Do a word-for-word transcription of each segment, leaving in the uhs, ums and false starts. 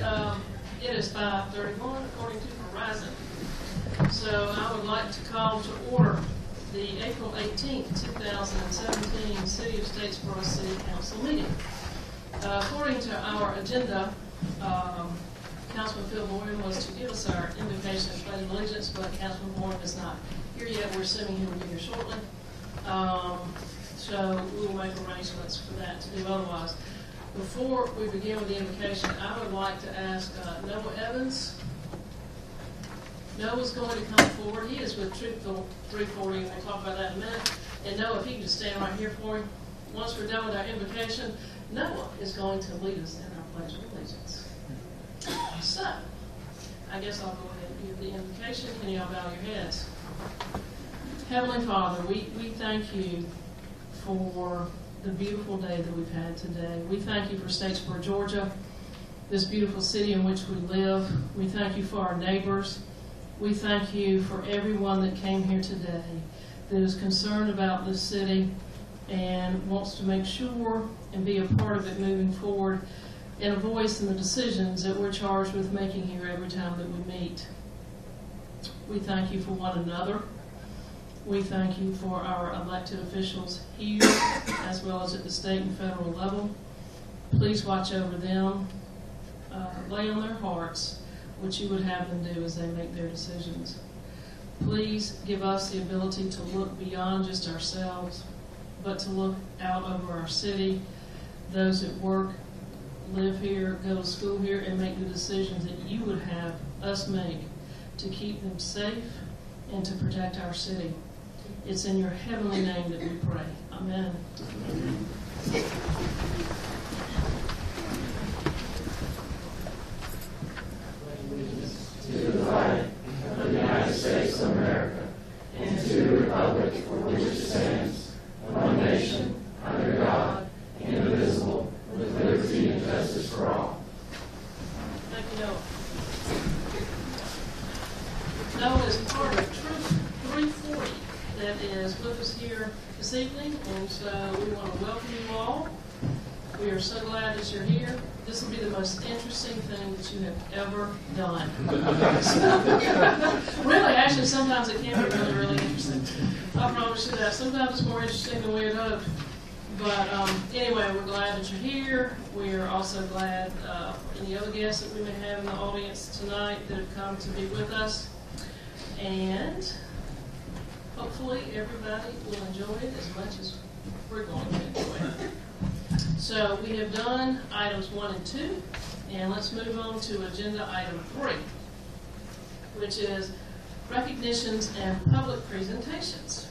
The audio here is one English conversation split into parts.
um, it is five thirty-one according to Verizon. So I would like to call to order the April eighteenth, two thousand seventeen City of Statesboro City Council meeting. Uh, according to our agenda, um, Councilman Phil Boyden was to give us our invocation and pledge of allegiance, but Councilman Boyden is not here yet. We're assuming he will be here shortly. Um, so we will make arrangements for that to do otherwise. Before we begin with the invocation, I would like to ask uh, Noah Evans. Noah's going to come forward. He is with Truthful three forty, and we'll talk about that in a minute. And Noah, if you can just stand right here for me. Once we're done with our invocation, Noah is going to lead us in our pledge of allegiance. So, I guess I'll go ahead and give the invocation. Can y'all bow your heads? Heavenly Father, we, we thank you for the beautiful day that we've had today. We thank you for Statesboro, Georgia, this beautiful city in which we live. We thank you for our neighbors. We thank you for everyone that came here today that is concerned about this city and wants to make sure and be a part of it moving forward, and a voice in the decisions that we're charged with making here every time that we meet. We thank you for one another. We thank you for our elected officials here as well as at the state and federal level. Please watch over them, uh, lay on their hearts what you would have them do as they make their decisions. Please give us the ability to look beyond just ourselves, but to look out over our city, those that work, live here, go to school here, and make the decisions that you would have us make to keep them safe and to protect our city. It's in your heavenly name that we pray. Amen. Amen. To the flag of the United States of America and to the republic for which it stands, one nation, under God, indivisible, with liberty and justice for all. Thank you, Noah. Noah is part of Troop three forty that is with us here this evening, and so we want to welcome you all. We are so glad that you're here. This will be the most interesting thing that you have ever done. Really, actually, sometimes it can be really, really interesting. I promise you that. Sometimes it's more interesting than we'd hope. But um, anyway, we're glad that you're here. We are also glad uh, for any other guests that we may have in the audience tonight that have come to be with us. And hopefully everybody will enjoy it as much as we're going to enjoy it. So we have done items one and two, and let's move on to agenda item three, which is recognitions and public presentations.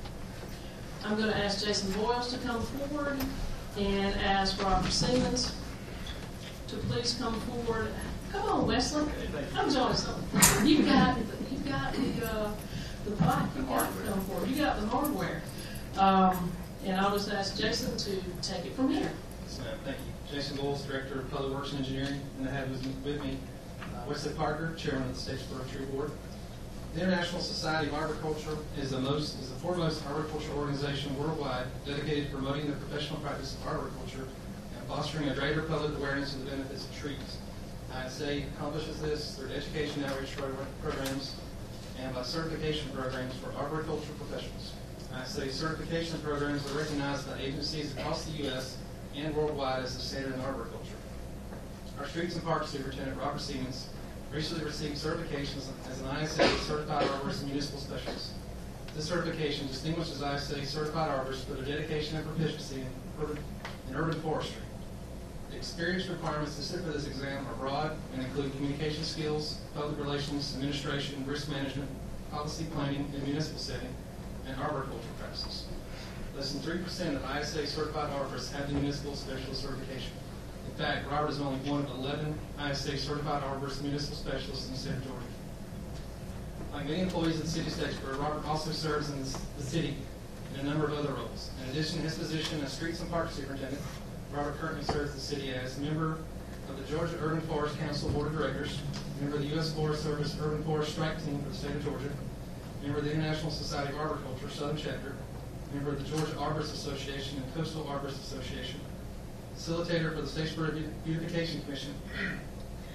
I'm going to ask Jason Boyles to come forward and ask Robert Siemens to please come forward. Come on, Wesley. I'm joining something. You got you got the uh, the bike. You got to come forward. You got the hardware. Um, and I'll just ask Jason to take it from here. Yes, ma'am. Thank you. Jason Bowles, Director of Public Works and Engineering, and I have with me uh, Wesley Parker, Chairman of the Statesboro Tree Board. The International Society of Arboriculture is the most is the foremost arboriculture organization worldwide dedicated to promoting the professional practice of arboriculture and fostering a greater public awareness of the benefits of trees. I S A accomplishes this through education outreach programs and by certification programs for arboriculture professionals. I S A certification programs are recognized by agencies across the U S and worldwide as the standard in arboriculture. Our Streets and Parks Superintendent, Robert Siemens, recently received certifications as an I S A Certified Arborist and Municipal Specialist. This certification distinguishes I S A Certified Arborists for their dedication and proficiency in urban, in urban forestry. The experience requirements to sit for this exam are broad and include communication skills, public relations, administration, risk management, policy planning in a municipal setting, and arboriculture practices. Less than three percent of I S A Certified Arborists have the Municipal Specialist certification. In fact, Robert is only one of eleven I S A Certified Arborist Municipal Specialists in the state of Georgia. Like many employees of the City of Statesboro, Robert also serves in the city in a number of other roles. In addition to his position as Streets and Parks Superintendent, Robert currently serves the city as member of the Georgia Urban Forest Council Board of Directors, member of the U S Forest Service Urban Forest Strike Team for the state of Georgia, member of the International Society of Arboriculture Southern Chapter, member of the Georgia Arborist Association and Coastal Arborist Association, facilitator for the Statesboro Beautification Commission,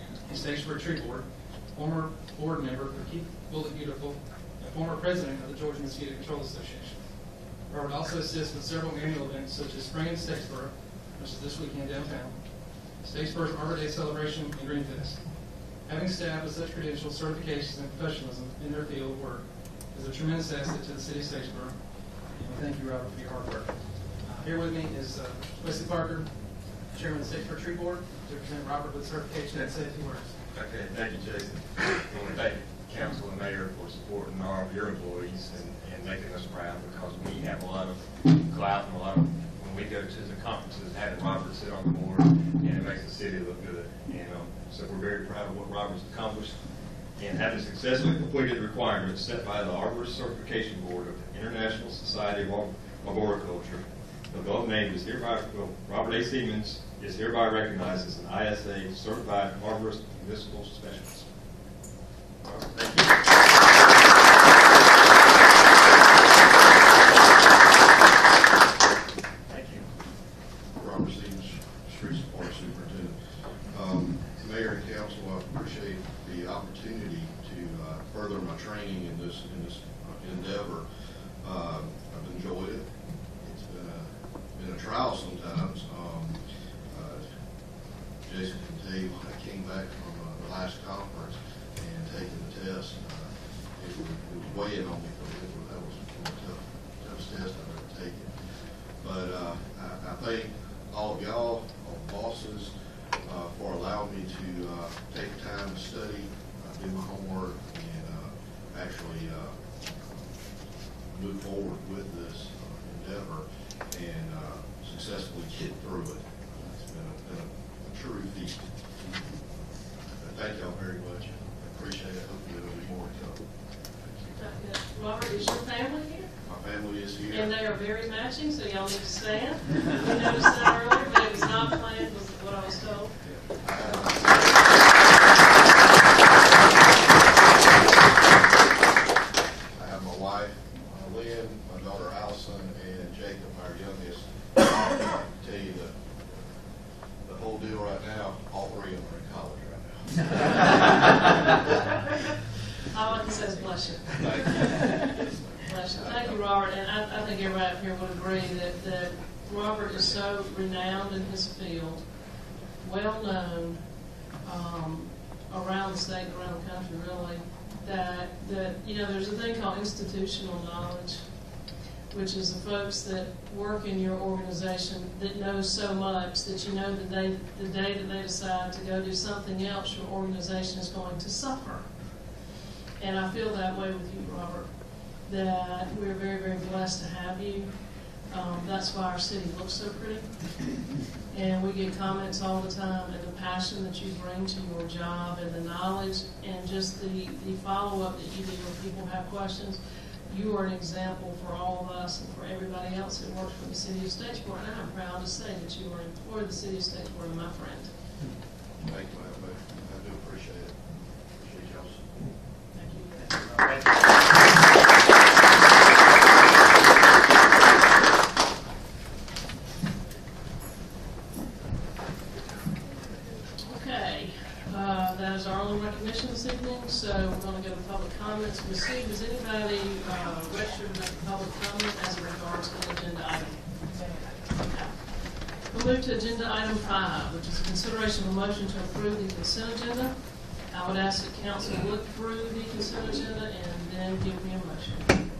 and Statesboro Tree Board, former board member for Keep Bullet Beautiful, and former president of the Georgia Mosquito Control Association. Robert also assists with several annual events such as Spring in Statesboro, which is this weekend downtown, Statesboro's Arbor Day Celebration, and Green Fest. Having staff with such credentials, certifications, and professionalism in their field of work is a tremendous asset to the city of Statesboro. And thank you, Robert, for your hard work. Uh, here with me is uh, Wesley Parker, Chairman of the Statesboro Tree Board, to present Robert with certification and say a few words. Okay, thank you, Jason. I want to thank council and mayor for supporting all of your employees and, and making us proud, because we have a lot of clout and a lot of, when we go to the conferences, having Robert sit on the board, and it makes the city look good. And um, so we're very proud of what Robert's accomplished, and having successfully completed the requirements set by the Arborist Certification Board of the International Society of Arboriculture. The above name is hereby, well, Robert A. Siemens is hereby recognized as an I S A certified arborist municipal specialist. Robert, thank you. Thank you. Robert Stevens, Street Support Superintendent. Um, Mayor and Council, I appreciate the opportunity to uh, further my training in this in this uh, endeavor. Uh, I've enjoyed it. It's been a been a trial sometimes. Um, uh, Jason can tell you when I came back from uh, the last conference and taking the test, uh, it, was, it was weighing on me, because it was, that was one of the tough, toughest test I've ever taken. But uh, I, I thank all of y'all, all the bosses, uh, for allowing me to uh, take time to study, uh, do my homework, and uh, actually uh, move forward with this uh, endeavor and uh, successfully get through it. It's been a, been a, a true feat. But thank y'all very much. I appreciate it. Hopefully there'll be more to come. Robert, is your family here? My family is here. And they are very matching, so y'all need to stand. We noticed that earlier, but it was not planned, was what I was told. I have my wife, uh, Lynn, my daughter Allison, and Jacob, our youngest. I can tell you the, the whole deal right now, all three of them are in college right now. All I can say is bless you. Thank you. Bless you. Thank you, Robert. And I, I think everybody up here would agree that, that Robert is so renowned in his field, well known um, around the state and around the country, really, that, that, you know, there's a thing called institutional knowledge, which is the folks that work in your organization that know so much that you know the day, the day that they decide to go do something else, your organization is going to suffer. And I feel that way with you, Robert, that we're very, very blessed to have you. Um, that's why our city looks so pretty. And we get comments all the time, and the passion that you bring to your job, and the knowledge, and just the, the follow-up that you do when people have questions. You are an example for all of us and for everybody else that works for the city of Statesboro. And I'm proud to say that you are an employee of the city of Statesboro and my friend. Thank you, I, I do appreciate it. Appreciate y'all's support. Thank you. Okay, uh, that is our only recognition this evening, so we're going to go to public comments. We'll see, does anybody uh, registered to make a public comment as it regards to an agenda item? We'll move to agenda item five, which is a consideration of a motion to approve the consent agenda. I would ask that council look through the consent agenda and then give me a motion.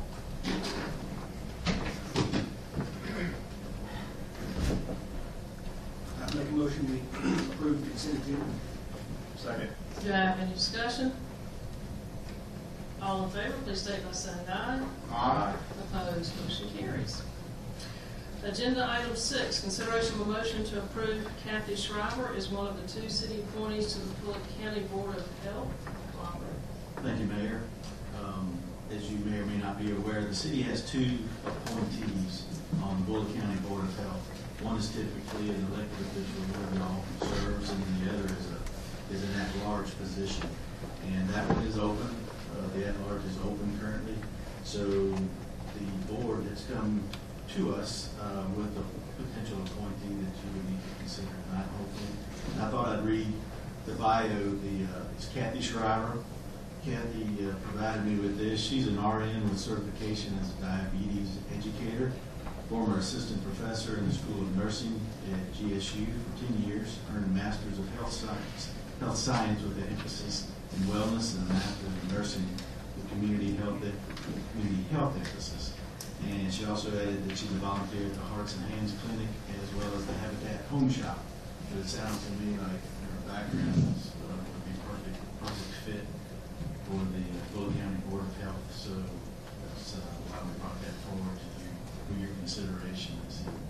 I make a motion we approve the consent agenda. Second. Do I have any discussion? All in favor, please state by saying aye. Aye. Opposed, motion carries. Agenda item six, consideration of a motion to approve Kathy Schreiber as one of the two city appointees to the Bullitt County Board of Health. Robert. Thank you, Mayor. Um, as you may or may not be aware, the city has two appointees on the Bullitt County Board of Health. One is typically an elected official where the office serves, and then the other is a is an at-large position. And that one is open. Uh, the at-large is open currently. So the board has come to us uh, with a potential appointee that you would need to consider tonight, hopefully. And I thought I'd read the bio, the, uh, is Kathy Shriver. Kathy uh, provided me with this. She's an R N with certification as a diabetes educator, former assistant professor in the School of Nursing at G S U for ten years, earned a Master's of Health Science, Health Science with an emphasis in wellness and a Master's of Nursing with community health, community health emphasis. And she also added that she's a volunteer at the Hearts and Hands Clinic as well as the Habitat Home Shop. But it sounds to me like her background is, uh, would be perfect, perfect fit for the uh, Fuller County Board of Health. So that's uh, why we brought that forward to you for your consideration this evening.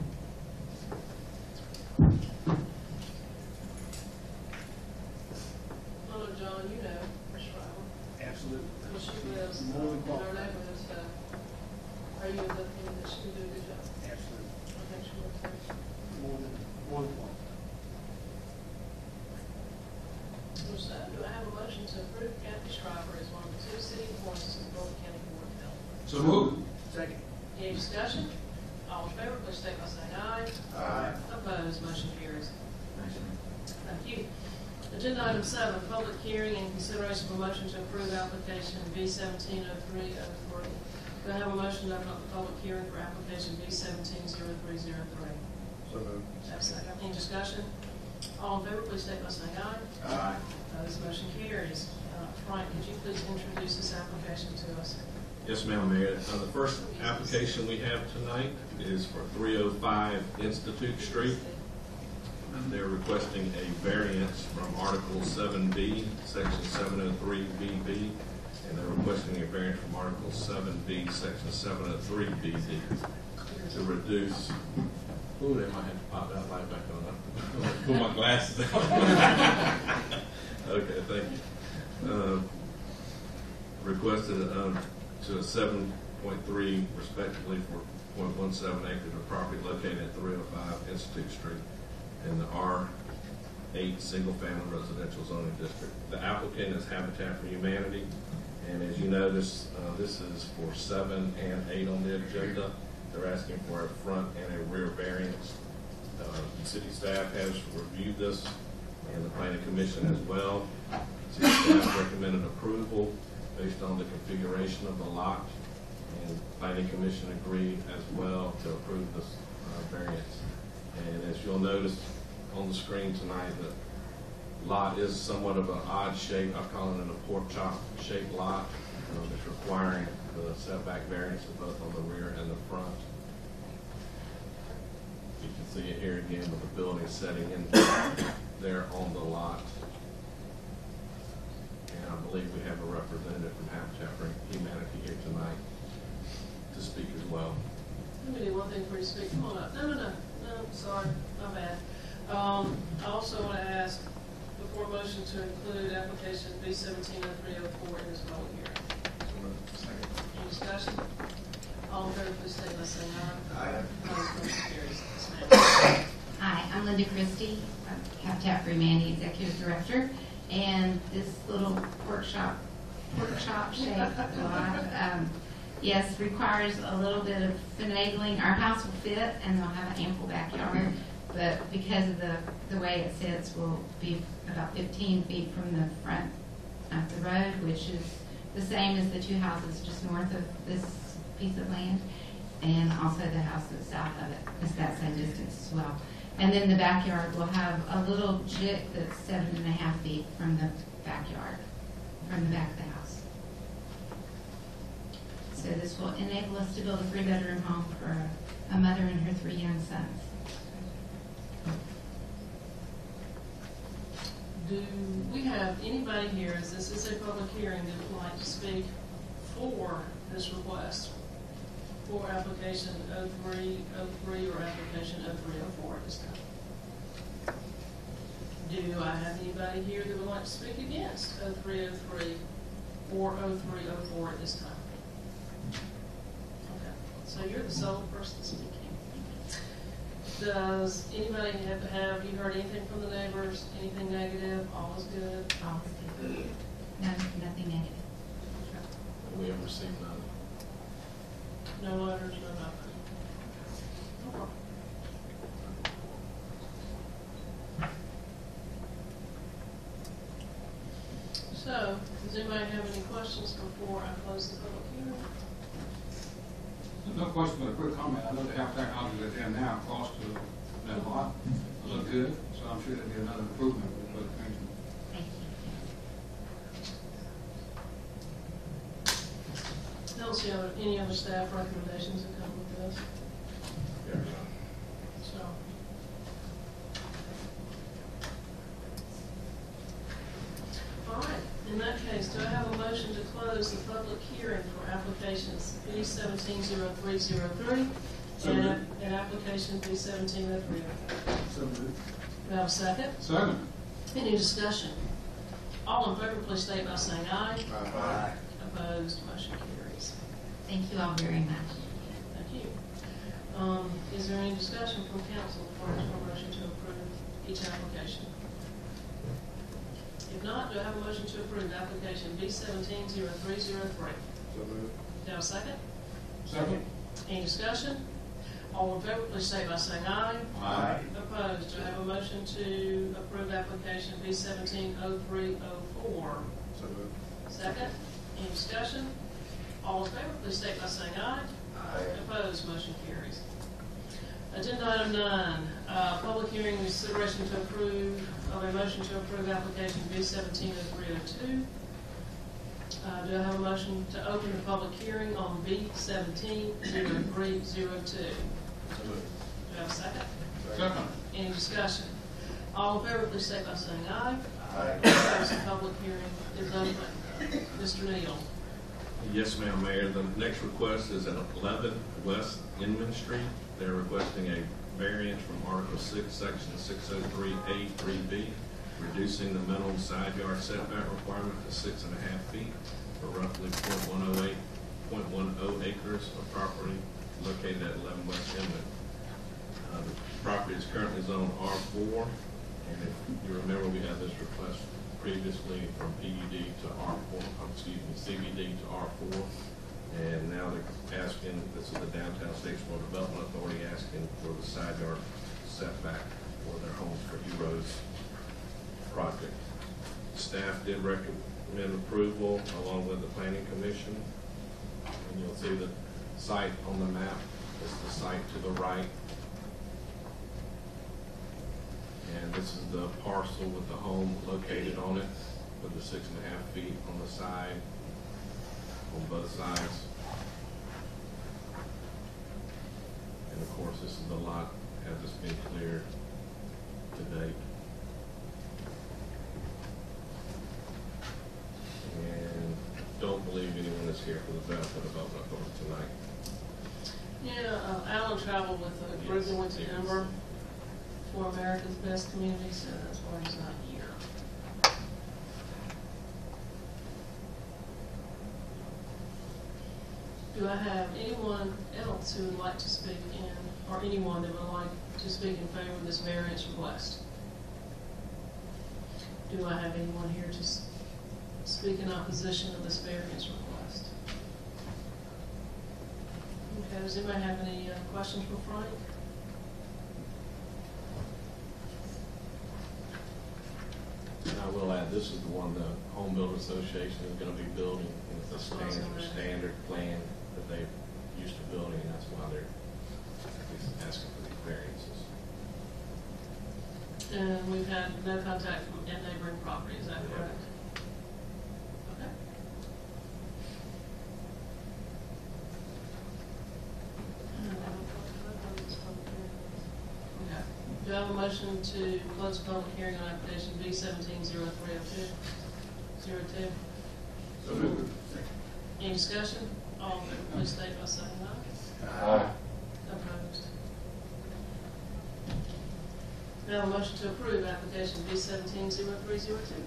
Hello, John, you know, Miz Shriver. Absolutely. Well, she lives More than in our qualified. neighborhood, so are you in the opinion that she can do a good job? Absolutely. I think she will too. More than, more than qualified. So, do I have a motion to approve Kathy Shriver as one of the two city appointees to the Fuller County Board of Health? So moved. Second. Any discussion? All in favor, please state by saying aye. Aye. Opposed, motion carries. Thanks, Mayor. Thank you. Agenda item seven, public hearing and consideration of a motion to approve application B seventeen oh three oh three. Do I have a motion to open up the public hearing for application B seventeen oh three oh three? So moved. Have a second. Any discussion? All in favor, please state by saying aye. Aye. Opposed, motion carries. Uh, Frank, could you please introduce this application to us? Yes, ma'am, Mayor. Uh, the first application we have tonight is for three oh five Institute Street. And they're requesting a variance from Article seven B, Section seven oh three B B, and they're requesting a variance from Article seven B, Section seven oh three B D to reduce. Ooh, they might have to pop that light back on. Put my glasses on. Okay, thank you. Uh, requested um, to a seven point three respectively for zero point one seven acres of property located at three oh five Institute Street in the R eight single-family residential zoning district. The applicant is Habitat for Humanity, and as you notice, uh, this is for seven and eight on the agenda. They're asking for a front and a rear variance. Uh, the city staff has reviewed this, and the planning commission as well. City staff recommended approval based on the configuration of the lot, and planning commission agreed as well to approve this uh, variance. And as you'll notice on the screen tonight, the lot is somewhat of an odd shape. I call it a pork chop shaped lot. Um, it's requiring the setback variances both on the rear and the front. You can see it here again with the building setting in there on the lot. And I believe we have a representative from Habitat for Humanity here tonight to speak as well. Let me do one thing before you speak. Come on up. No, no, no, no, sorry, my bad. Um, I also want to ask, before motion to include application B seventeen oh three oh four in this public hearing. Any discussion? All in favor, please state by saying aye. Aye. Opposed, motion carries. Yes, ma'am. Hi, I'm Linda Christie, I'm Habitat for Humanity Executive Director, and this little pork chop, pork chop shaped lot, um, yes, requires a little bit of finagling. Our house will fit, and they'll have an ample backyard, but because of the, the way it sits, we'll be about fifteen feet from the front of the road, which is the same as the two houses just north of this piece of land, and also the house that's south of it is that same distance as well. And then the backyard will have a little jit that's seven and a half feet from the backyard, from the back of the house. So this will enable us to build a three-bedroom home for a, a mother and her three young sons. Do we have anybody here, as this is a public hearing, that would like to speak for this request? For application oh three oh three or application oh three oh four at this time? Do I have anybody here that would like to speak against oh three oh three or oh three oh four at this time? Okay, so you're the sole person speaking. Does anybody have, have you heard anything from the neighbors, anything negative, all is good? All is good. No, nothing negative. We have received none. No letters, no nothing? No problem. So, does anybody have any questions before I close the public hearing? No question, but a quick comment. I know the half houses that they're now across to that lot look good, so I'm sure there'll be another improvement for the community. Thank you. I don't see other- any other staff recommendations that come with this, so. All right, in that case, do I have a motion to close the public hearing for applications B seventeen zero three zero three So and, moved. and application B seventeen oh three oh three? So moved. Do I have a second? Second. Any discussion? All in favor, please state by saying aye. Aye. Opposed, motion carries. Thank you all very much. Thank you. Um, is there any discussion from council before there's a motion to approve each application? If not, do I have a motion to approve application B seventeen zero three zero three? So moved. Do I have a second? Second. Any discussion? All in favor, please say by saying aye. Aye. Opposed, do I have a motion to approve application B seventeen oh three oh four? So moved. Second, any discussion? All in favor, please state by saying aye. Aye. Opposed, motion carries. Agenda item nine, uh, public hearing and consideration to approve, of a motion to approve application B seventeen oh three oh two. Uh, do I have a motion to open the public hearing on B seventeen oh three oh two? So moved. Do I have a second? Second. Any discussion? All in favor, please state by saying aye. Aye. Opposed, the public hearing is open. Mister Neal. Yes, ma'am, Mayor. The next request is at eleven West Inman Street. They're requesting a variance from Article six, Section six oh three A three B, reducing the minimum side yard setback requirement to six and a half feet for roughly point one oh eight, point one oh acres of property located at eleven West Inman. Uh, the property is currently zoned R four, and if you remember, we had this request previously from P U D to R four, um, excuse me, C B D to R four. And now they're asking, this is the Downtown Statesboro Development Authority asking for the side yard setback for their homes for Heroes project. Staff did recommend approval along with the Planning Commission. And you'll see the site on the map. This is the site to the right. And this is the parcel with the home located on it with the six and a half feet on the side, on both sides. And of course, this is the lot, has this been cleared to date. And don't believe anyone is here for the benefit of Development Authority tonight. Yeah, uh, Alan traveled with a group that went to Denver for America's Best Community, so that's why he's not here. Do I have anyone else who would like to speak in, or anyone that would like to speak in favor of this variance request? Do I have anyone here to s- speak in opposition of this variance request? Okay, does anybody have any uh, questions for Frank? And I will add, this is the one the Home Builder Association is gonna be building, and it's a standard, standard plan that they used to building, and that's why they're asking for these variances. And we've had no contact from a neighboring property, is that Yeah. correct? Okay. Okay. Do I have a motion to close the public hearing on application B seventeen zero three oh two? Zero two? So moved. Any discussion? All in favor, please state by saying aye. Aye. Opposed? Do I have a motion to approve application B seventeen zero three zero two?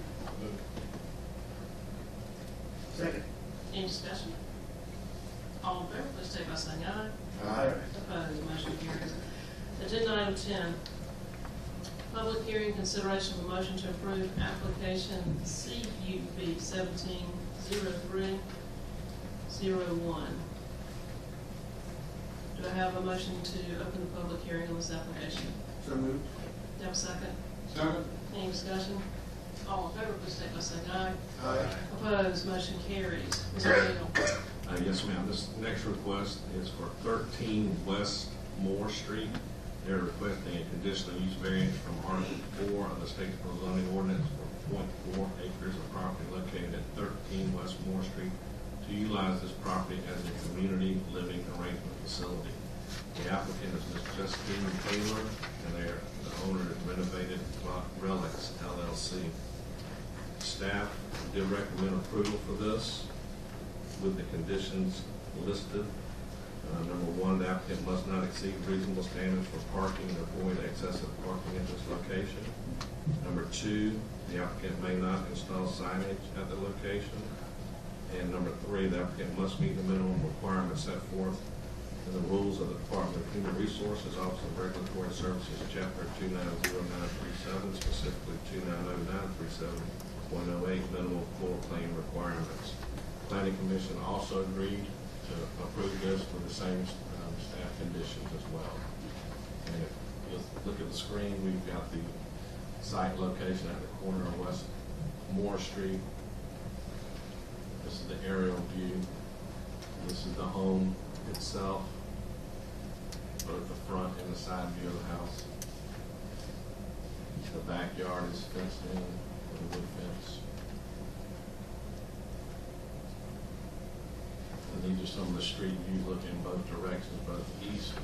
Second. Any discussion? All in favor, please state by saying aye. Aye. Opposed, motion carries. Agenda item ten, public hearing consideration of a motion to approve application C U B seventeen zero three zero one. Do I have a motion to open the public hearing on this application? So moved. Do I have a second? Second. Any discussion? All in favor, please state by saying aye. Aye. Opposed, motion carries. Mister Neal. Uh, yes, ma'am. This next request is for thirteen West Moore Street. They're requesting a conditional use variance from Article four of the Statesboro zoning ordinance for point four acres of property located at thirteen West Moore Street to utilize this property as a community living arrangement facility. The applicant is Miz Justine Taylor, and they're, the owner is Renovated Relics L L C. Staff did recommend approval for this with the conditions listed. Uh, number one, the applicant must not exceed reasonable standards for parking and avoid excessive parking at this location. Number two, the applicant may not install signage at the location. And number three, the applicant must meet the minimum requirements set forth in the rules of the Department of Human Resources, Office of Regulatory Services, Chapter two nine zero nine three seven, specifically two nine zero nine three seven point oh eight, minimal floor plan requirements. Planning Commission also agreed to approve this with the same um, staff conditions as well. And if you look at the screen, we've got the site location at the corner of West Moore Street. This is the aerial view. This is the home itself, both the front and the side view of the house. The backyard is fenced in with a wood fence. And these are some of the street views looking in both directions, both east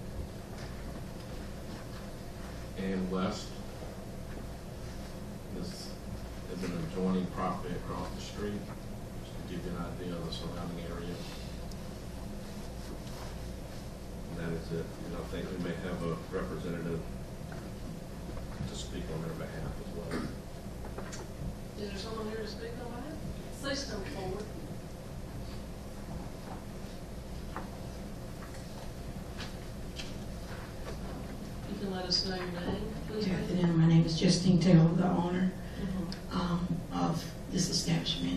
and west. This is an adjoining property across the street, just to give you an idea of the surrounding area. And that is it. And I think we may have a representative to speak on their behalf as well. Is there someone here to speak on that? Please come forward. You can let us know your name, please. Good afternoon. My name is Justine Taylor, the owner Mhm. um, of this establishment.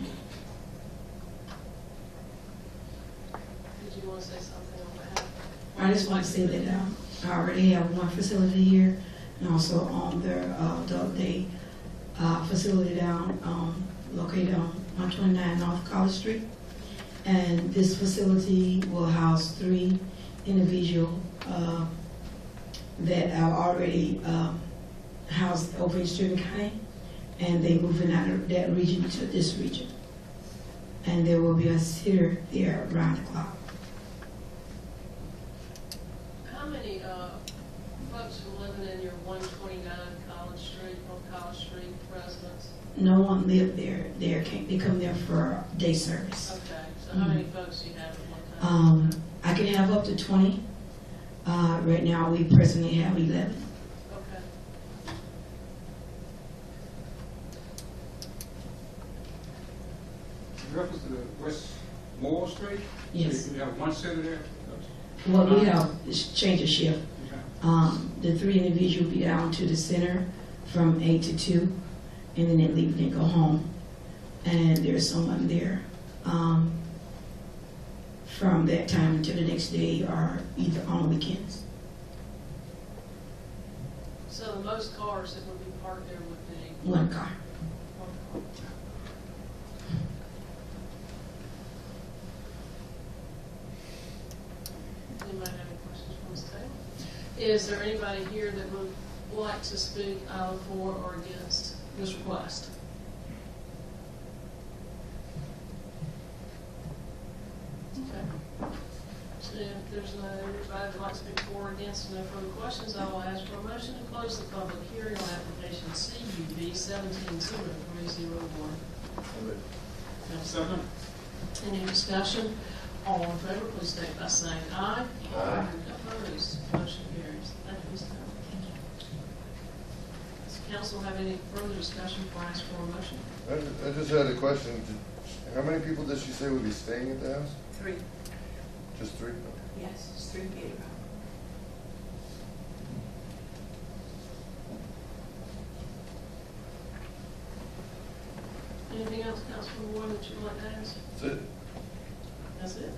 Did you want to say something on behalf? I just want to say that um, I already have one facility here, and also on their uh, adult day uh, facility down um, located on one twenty-nine North College Street. And this facility will house three individual uh, that are already um, housed over in Strickland County, and they moving out of that region to this region. And there will be a sitter there around the clock. How many uh, folks are living in your one twenty-nine College Street, North College Street residence? No one lived there. They can't. They come there for day service. Okay, so how many folks do you have at one time? Um, I can have up to twenty. Uh, right now, we presently have eleven. Okay. In reference to the West Moore Street? Yes. So you have one center there? What we have is change of shift. Okay. Um, the three individuals will be down to the center from eight to two, and then they leave and they go home. And there's someone there um, from that time until the next day, or either on weekends. So the most cars that would be parked there would be One car. one car. Anybody have any questions from the table? Is there anybody here that would like to speak either for or against this request? Okay. So if there's no, anybody that'd like to speak for or against, no further questions, I will ask for a motion to close the public hearing on application C U B seventeen zero three zero one. Second. Any discussion? All in favor, please state by saying aye. Aye. Opposed, motion carries. Thank you, Miz Taylor. Thank you. Does the council have any further discussion before I ask for a motion? I ju- I just had a question. Did- How many people did she say would be staying at the house? Three. Just three? Yes, it's three people. Anything else, Councilman Ward, that you'd like to ask? That's it. That's it?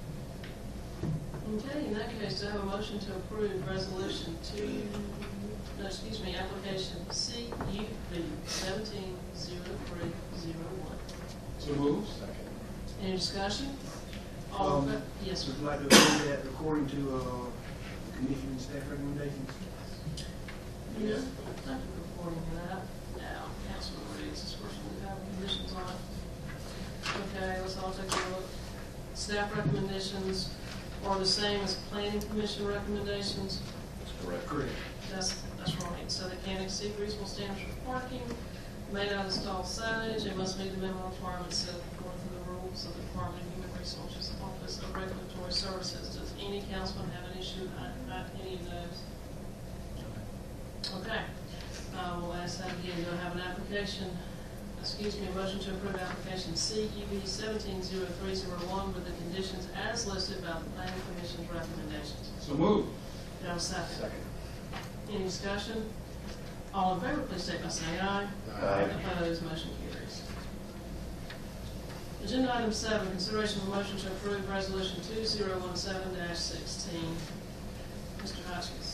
Okay, in that case, do I have a motion to approve resolution two no, excuse me, application C U B seventeen zero three zero one. So moved. Any discussion? All in Um, fa- yes, sir. Would you like to amend that according to, uh, the commission and staff recommendations? Yes. Thank you for pointing that out. Councilman Reeves, this first one, we have conditions on it. Okay, let's all take a look. Staff recommendations are the same as planning commission recommendations. That's correct. Correct. That's, that's right. So they can't exceed reasonable standards for parking, may not install signage, and must meet the minimum requirements set according to the rules of the Department of Human Resources Office of Regulatory Services. Does any councilman have an issue on on any of those? Okay. Uh, we'll ask that again. Do I have an application, excuse me, a motion to approve application C U B seventeen zero three zero one with the conditions as listed by the planning commission's recommendations? So moved. Do I have a second? Second. Any discussion? All in favor, please state by saying aye. Aye. Opposed, motion carries. Agenda item seven, consideration of a motion to approve resolution two zero one seven sixteen. Mister Hotchkiss.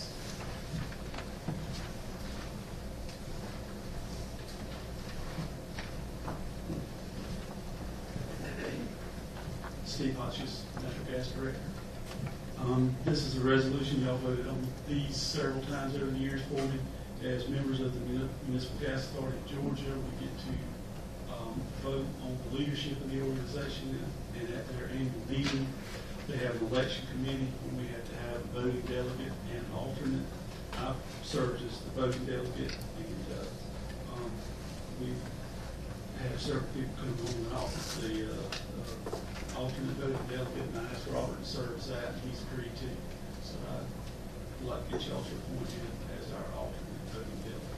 Steve Hotchkiss, Natural Gas Director. Um, This is a resolution, y'all voted on these several times over the years for me. As members of the Muni- Municipal Gas Authority of Georgia, we get to um, vote on the leadership of the organization, and at their annual meeting, they have an election committee, and we have to have a voting delegate and an alternate. I've served as the voting delegate, and uh, um, we've had several people come on and off the uh, uh, alternate voting delegate, and I asked Robert to serve as that, and he's agreed to. So I'd like to get y'all to appoint him as our alternate voting delegate.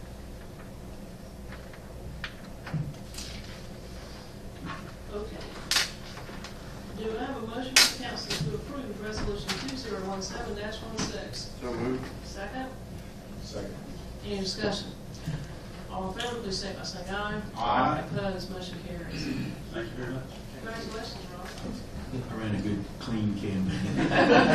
Okay. Do I have a motion from the council to approve resolution two zero one seven one six? So moved. Second? Second. Any discussion? All in favor, please state by saying aye. Aye. Opposed, motion carries. Thank you very much. Congratulations, Rob. I ran a good, clean campaign.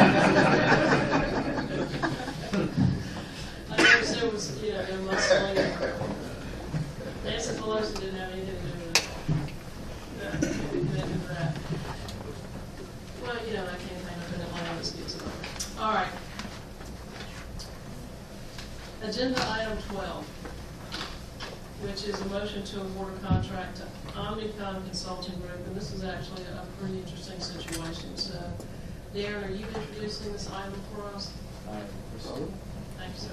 I noticed there was, you know, there must have, Nancy Pelosi didn't have anything to do with it. Yeah, we committed to that. Well, you know, that campaign up in Atlanta was good, so. All right. Agenda item twelve, which is a motion to award a contract to Omnicom Consulting Group, and this is actually a pretty interesting situation. So, Darren, are you introducing this item for us? Thank you, sir.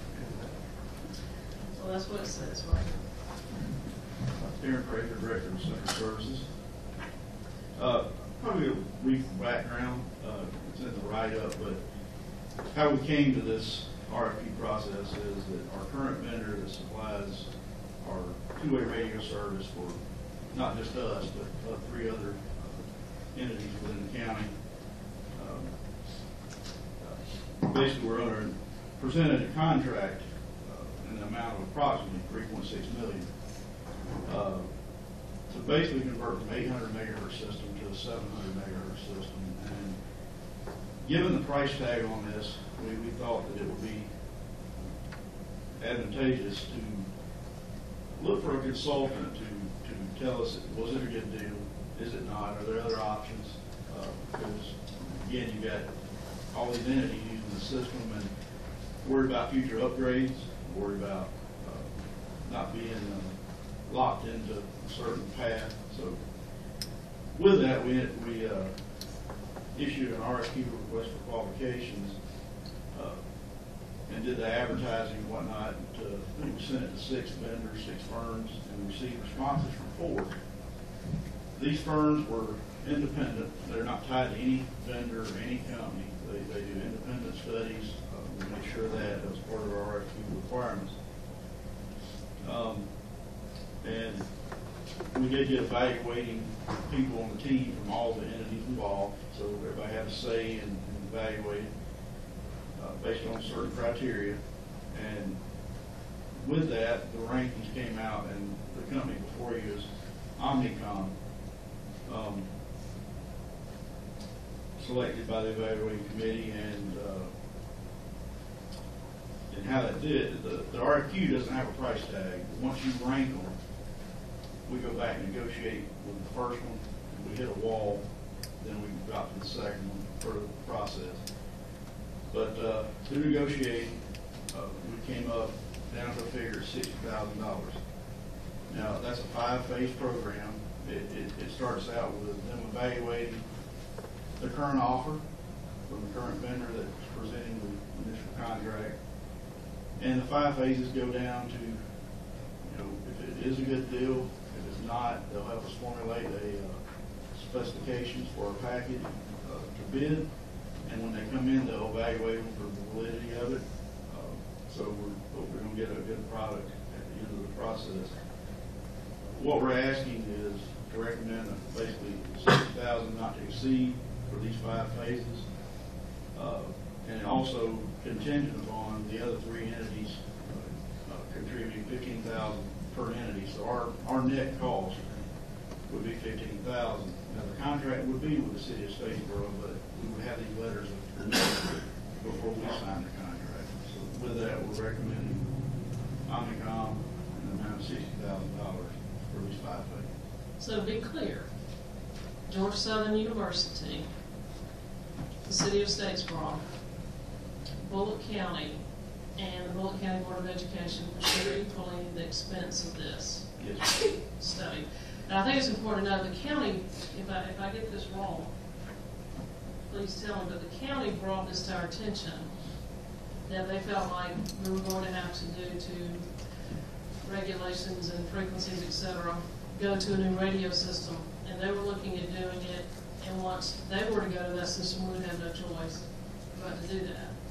Well, that's what it says, right? Darren Fraser, Director of Center Services. Uh, Probably a brief background, uh, it's in the write-up, but how we came to this R F P process is that our current vendor that supplies our two-way radio service for not just us, but uh, three other uh, entities within the county. Um, uh, Basically, we're under, presented a contract uh, in the amount of approximately three point six million dollars. Uh, to basically convert from eight hundred megahertz system to a seven hundred megahertz system. And given the price tag on this, we, we thought that it would be advantageous to look for a consultant to, to tell us, was it a good deal? Is it not? Are there other options? Uh, because again, you've got all these entities using the system and worried about future upgrades, worried about uh, not being uh, locked into a certain path. So with that, we, we uh, issued an R F Q request for qualifications uh, and did the advertising and whatnot. To, I think we sent it to six vendors, six firms, and we received responses from four. These firms were independent. They're not tied to any vendor or any company. They, they do independent studies. Uh, we make sure that as part of our R F Q requirements. Um, and we did get evaluating people on the team from all the entities involved, so everybody had a say in, in evaluating uh, based on certain criteria. And with that, the rankings came out, and the company before you is Omnicom, um, selected by the evaluating committee, and uh, And how that did, the, the R F Q doesn't have a price tag. Once you rank them, we go back and negotiate with the first one. If we hit a wall, then we drop to the second one for the process. But uh, to negotiate, uh, we came up down to a figure of sixty thousand dollars. Now, that's a five-phase program. It, it, it starts out with them evaluating the current offer from the current vendor that's presenting the initial contract. And the five phases go down to, you know, if it is a good deal, if it's not, they'll help us formulate a uh, specifications for a package uh, to bid. And when they come in, they'll evaluate them for the validity of it. Uh, so we're, we're going to get a good product at the end of the process. What we're asking is to recommend a basically sixty thousand dollars not to exceed for these five phases. Uh, and also contingent upon the other three entities uh, uh, contributing fifteen thousand dollars per entity. So our, our net cost would be fifteen thousand dollars. Now the contract would be with the city of Statesboro, but we would have these letters of commitment before we sign the contract. So with that, we're recommending Omnicom in the amount of sixty thousand dollars for these five phases. So to be clear, Georgia Southern University, the city of Statesboro, Bullock County, and the Bullock County Board of Education share equally the expense of this Yes. study. And I think it's important to know the county, if I, if I get this wrong, please tell me, but the county brought this to our attention, that they felt like we were going to have to do to regulations and frequencies, et cetera, go to a new radio system. And they were looking at doing it, and once they were to go to that system, we would have no choice but to do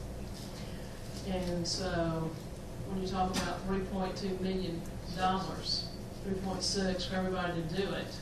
that. And so, when you talk about three point two million dollars, three point six for everybody to do it,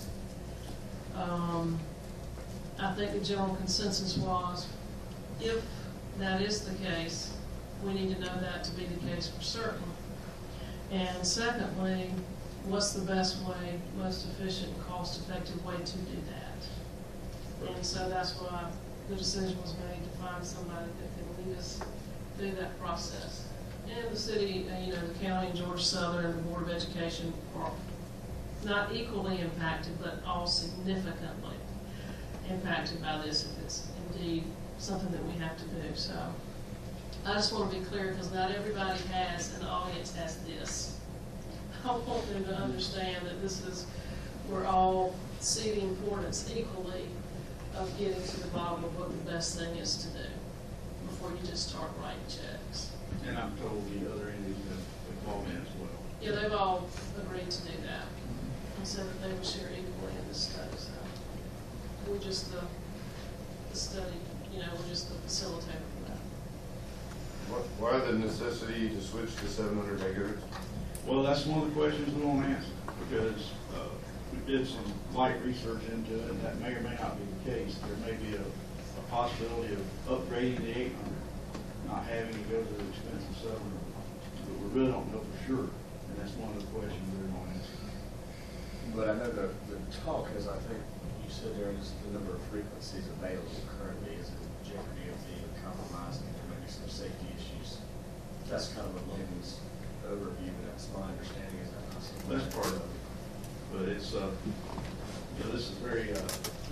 um, I think the general consensus was, if that is the case, we need to know that to be the case for certain. And secondly, what's the best way, most efficient, cost-effective way to do that? And so that's why the decision was made to find somebody that can lead us through that process. And the city, uh, you know, the county, and Georgia Southern, and the Board of Education are not equally impacted, but all significantly impacted by this if it's indeed something that we have to do. So I just want to be clear, because not everybody has, and the audience has this. I want them to understand that this is, we're all see the importance equally of getting to the bottom of what the best thing is to do before you just start writing checks. And I'm told the other entities have called in as well. Yeah, they've all agreed to do that, and said that they would share equally in this study. So we're just the, the study, you know, we're just the facilitator for that. What- Why the necessity to switch to seven hundred megahertz? Well, that's one of the questions we want to answer, because uh, we did some light research into it, and that may or may not be the case. There may be a, a possibility of upgrading the eight hundred, not having to go to the expense of seven hundred. But we really don't know for sure, and that's one of the questions we're going to answer. But I know the, the talk is, I think you said there is the number of frequencies available currently is in jeopardy of being compromised and there may be some safety issues. That's kind of a layman's overview, but that's my understanding, is that not something? That's part of it. But it's, uh, you know, this is very uh,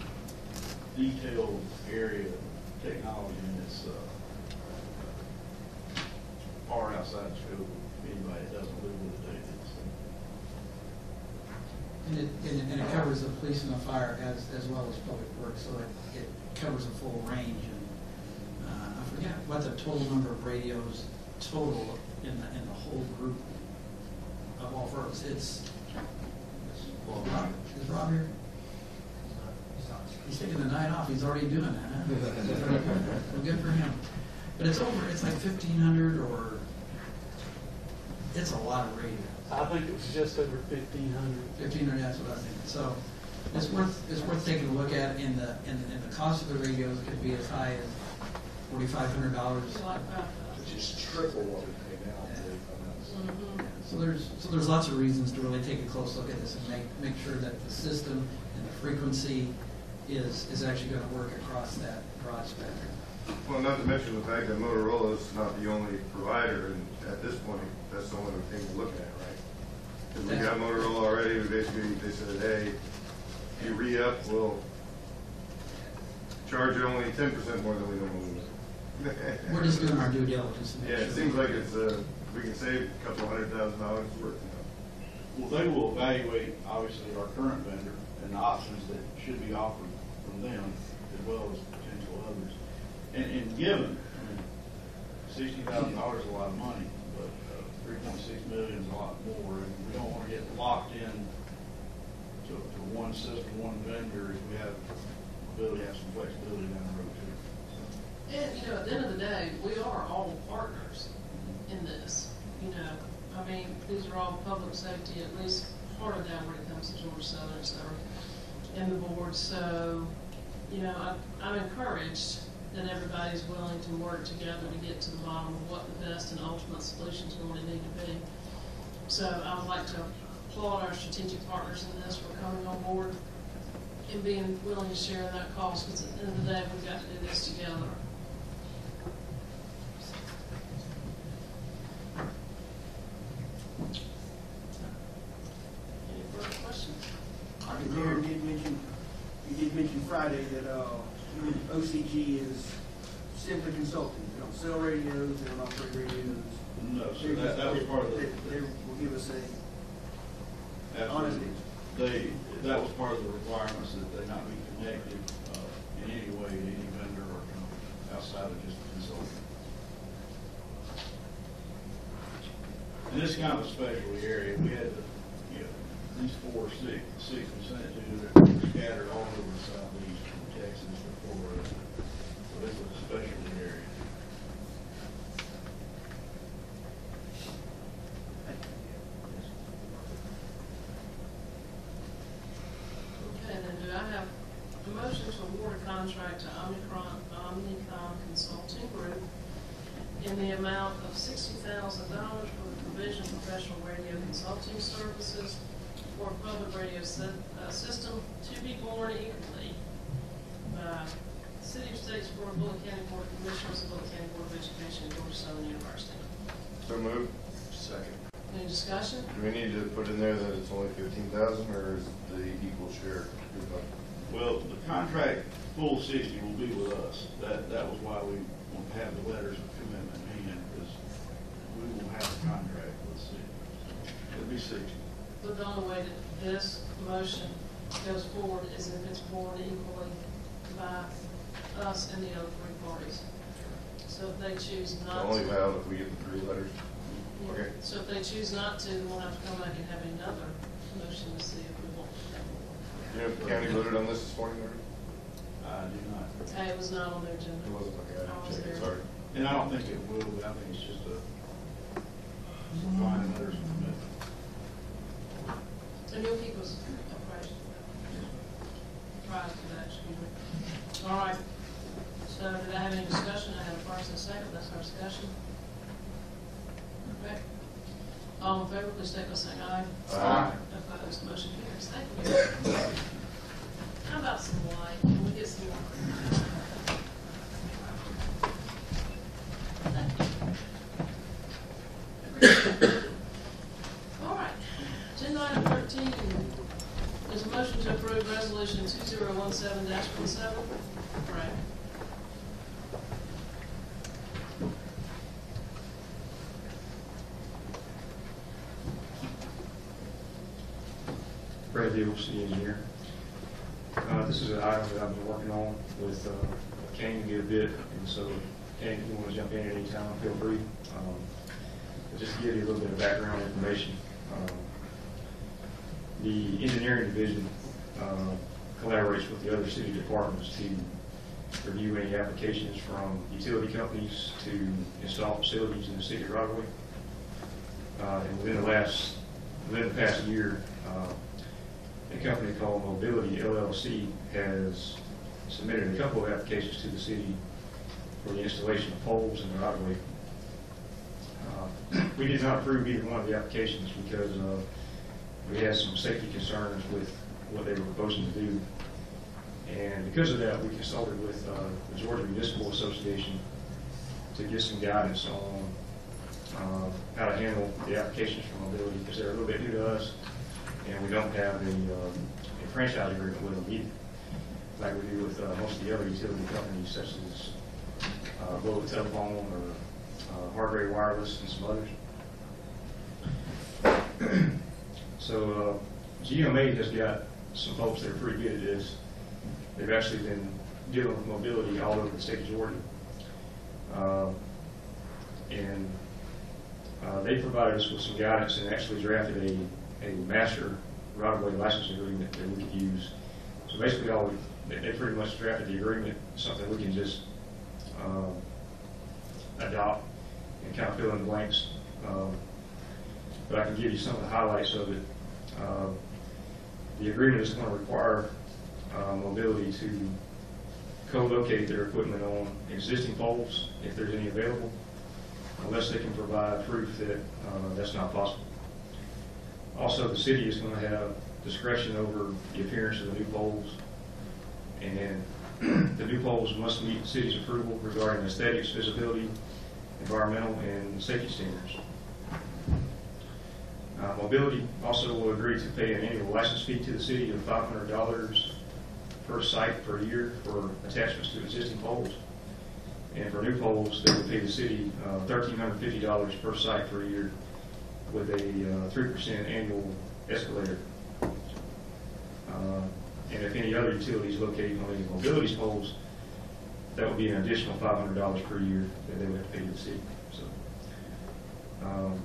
detailed area of technology, and it's uh, far outside the scope of anybody that doesn't live with it daily. So. And it, and it- and it covers the police and the fire as, as well as public works, so it, it covers a full range. And uh, I forget what the total number of radios total in the, in the whole group of all firms. It's, well, Rob, is Rob here? He's taking the night off, he's already doing that, huh? Well, good for him. But it's over, it's like fifteen hundred, or, it's a lot of radios. I think it was just over fifteen hundred. Fifteen hundred, that's what I think. So it's worth, it's worth taking a look at, in the, in, in the cost of the radios could be as high as forty-five hundred dollars. Which is triple what we pay now, I believe. Mm-hmm. So there's, so there's lots of reasons to really take a close look at this and make, make sure that the system and the frequency is, is actually gonna work across that broad spectrum. Well, not to mention the fact that Motorola is not the only provider, and at this point, that's the only thing to look at, right? Because we got Motorola already, we basically, they said, hey, if you re-up, we'll charge you only ten percent more than we normally would. We're just doing our due diligence to make Yeah, sure. it seems like it's, uh, we can save a couple hundred thousand dollars worth. Well, they will evaluate, obviously, our current vendor and the options that should be offered from them, as well as potential others. And, and given, I mean, sixty thousand dollars is a lot of money, but uh, three point six million is a lot more, and we don't want to get locked in to, to one system, one vendor, if we have ability to have some flexibility down the road too. And, you know, at the end of the day, we are all partners in this, you know. I mean, these are all public safety, at least part of that when it comes to Georgia Southern, so, and the board. So, you know, I, I'm encouraged that everybody's willing to work together to get to the bottom of what the best and ultimate solution is going to need to be. So I would like to applaud our strategic partners in this for coming on board and being willing to share in that cost, because at the end of the day, we've got to do this together. Any further questions? The mayor did mention, you did mention Friday that, uh, O C G is simply consulting. They don't sell radios, they don't operate radios. No, so They're that, just- that was part of the. They, they will give us a, Absolutely. Honestly. They, that was part of the requirements, that they not be connected uh, in any way to any vendor or company outside of just consulting. And this is kind of a special area. We had, the, you know, these four, six, six we sent it to, they're scattered all over the southeast from Texas to Florida. So this is a special area. Okay, then do I have a motion to award a contract to Omnicron, Omnicom Consulting Group in the amount of sixty thousand dollars for the provision of professional radio consulting services for a public radio sy- uh, system to be born equally by City of Statesboro, Bullock County Board of Commissioners, and Bullock County Board of Education, and Georgia Southern University. So moved. Second. Any discussion? Do we need to put in there that it's only fifteen thousand, or is the equal share? Well, the contract, full sixty, will be with us. That, that was why we want to have the letters of commitment in hand, because we won't have a contract with the city. It'll be sixty. But the only way that this motion goes forward is if it's borne equally by us and the other three parties. So if they choose It's not to. only valid if we get the three letters. Yeah. Okay. So if they choose not to, then we'll have to come back and have another motion to see if we want to have more. You know, if the county voted on this this morning, or? I do not. Hey, it was not on their agenda. It wasn't, okay, I I was didn't check it, there. sorry. And I don't think it will, but I think it's just a, some fine letters of commitment. And you'll keep us apprised of that. Prior to that, excuse me. All right. So did I have any discussion? I have a first and a second. That's our discussion. Okay. All in favor, please state by saying aye. Aye. Opposed, motion carries. Thank you. How about some light? Can we get some light? All right. Agenda item thirteen is a motion to approve resolution two zero one seven dash one seven. Right. Brad Deal, city engineer. Uh, this is an item that I've been working on with, uh, Kane to get a bid, and so, Kane, if you want to jump in at any time, feel free. Um, but just to give you a little bit of background information, um, the engineering division, uh, collaborates with the other city departments to review any applications from utility companies to install facilities in the city right away. Uh, and within the last, within the past year, uh, a company called Mobility L L C has submitted a couple of applications to the city for the installation of poles in the right of way. Uh, we did not approve either one of the applications because uh, we had some safety concerns with what they were proposing to do. And because of that, we consulted with uh, the Georgia Municipal Association to get some guidance on uh, how to handle the applications for mobility, because they're a little bit new to us, and we don't have a, uh, a franchise agreement with them either, like we do with uh, most of the other utility companies, such as uh, Global Telephone or uh, Hargrave Wireless and some others. So uh, G M A has got some folks that are pretty good at this. They've actually been dealing with mobility all over the state of Georgia. Uh, and uh, they provided us with some guidance and actually drafted a, a master right-of-way license agreement that we could use. So basically, all we, they, they pretty much drafted the agreement, something we can just uh, adopt and kind of fill in the blanks. Um, but I can give you some of the highlights of it. Uh, the agreement is going to require uh, mobility to co-locate their equipment on existing poles, if there's any available, unless they can provide proof that uh, that's not possible. Also, the city is going to have discretion over the appearance of the new poles, and the new poles must meet the city's approval regarding aesthetics, visibility, environmental, and safety standards. Uh, mobility also will agree to pay an annual license fee to the city of five hundred dollars per site per year for attachments to existing poles. And for new poles, they would pay the city uh, one thousand three hundred fifty dollars per site per year with a uh, three percent annual escalator. Uh, and if any other utilities located on any mobility poles, that would be an additional five hundred dollars per year that they would have to pay to the city. So, um,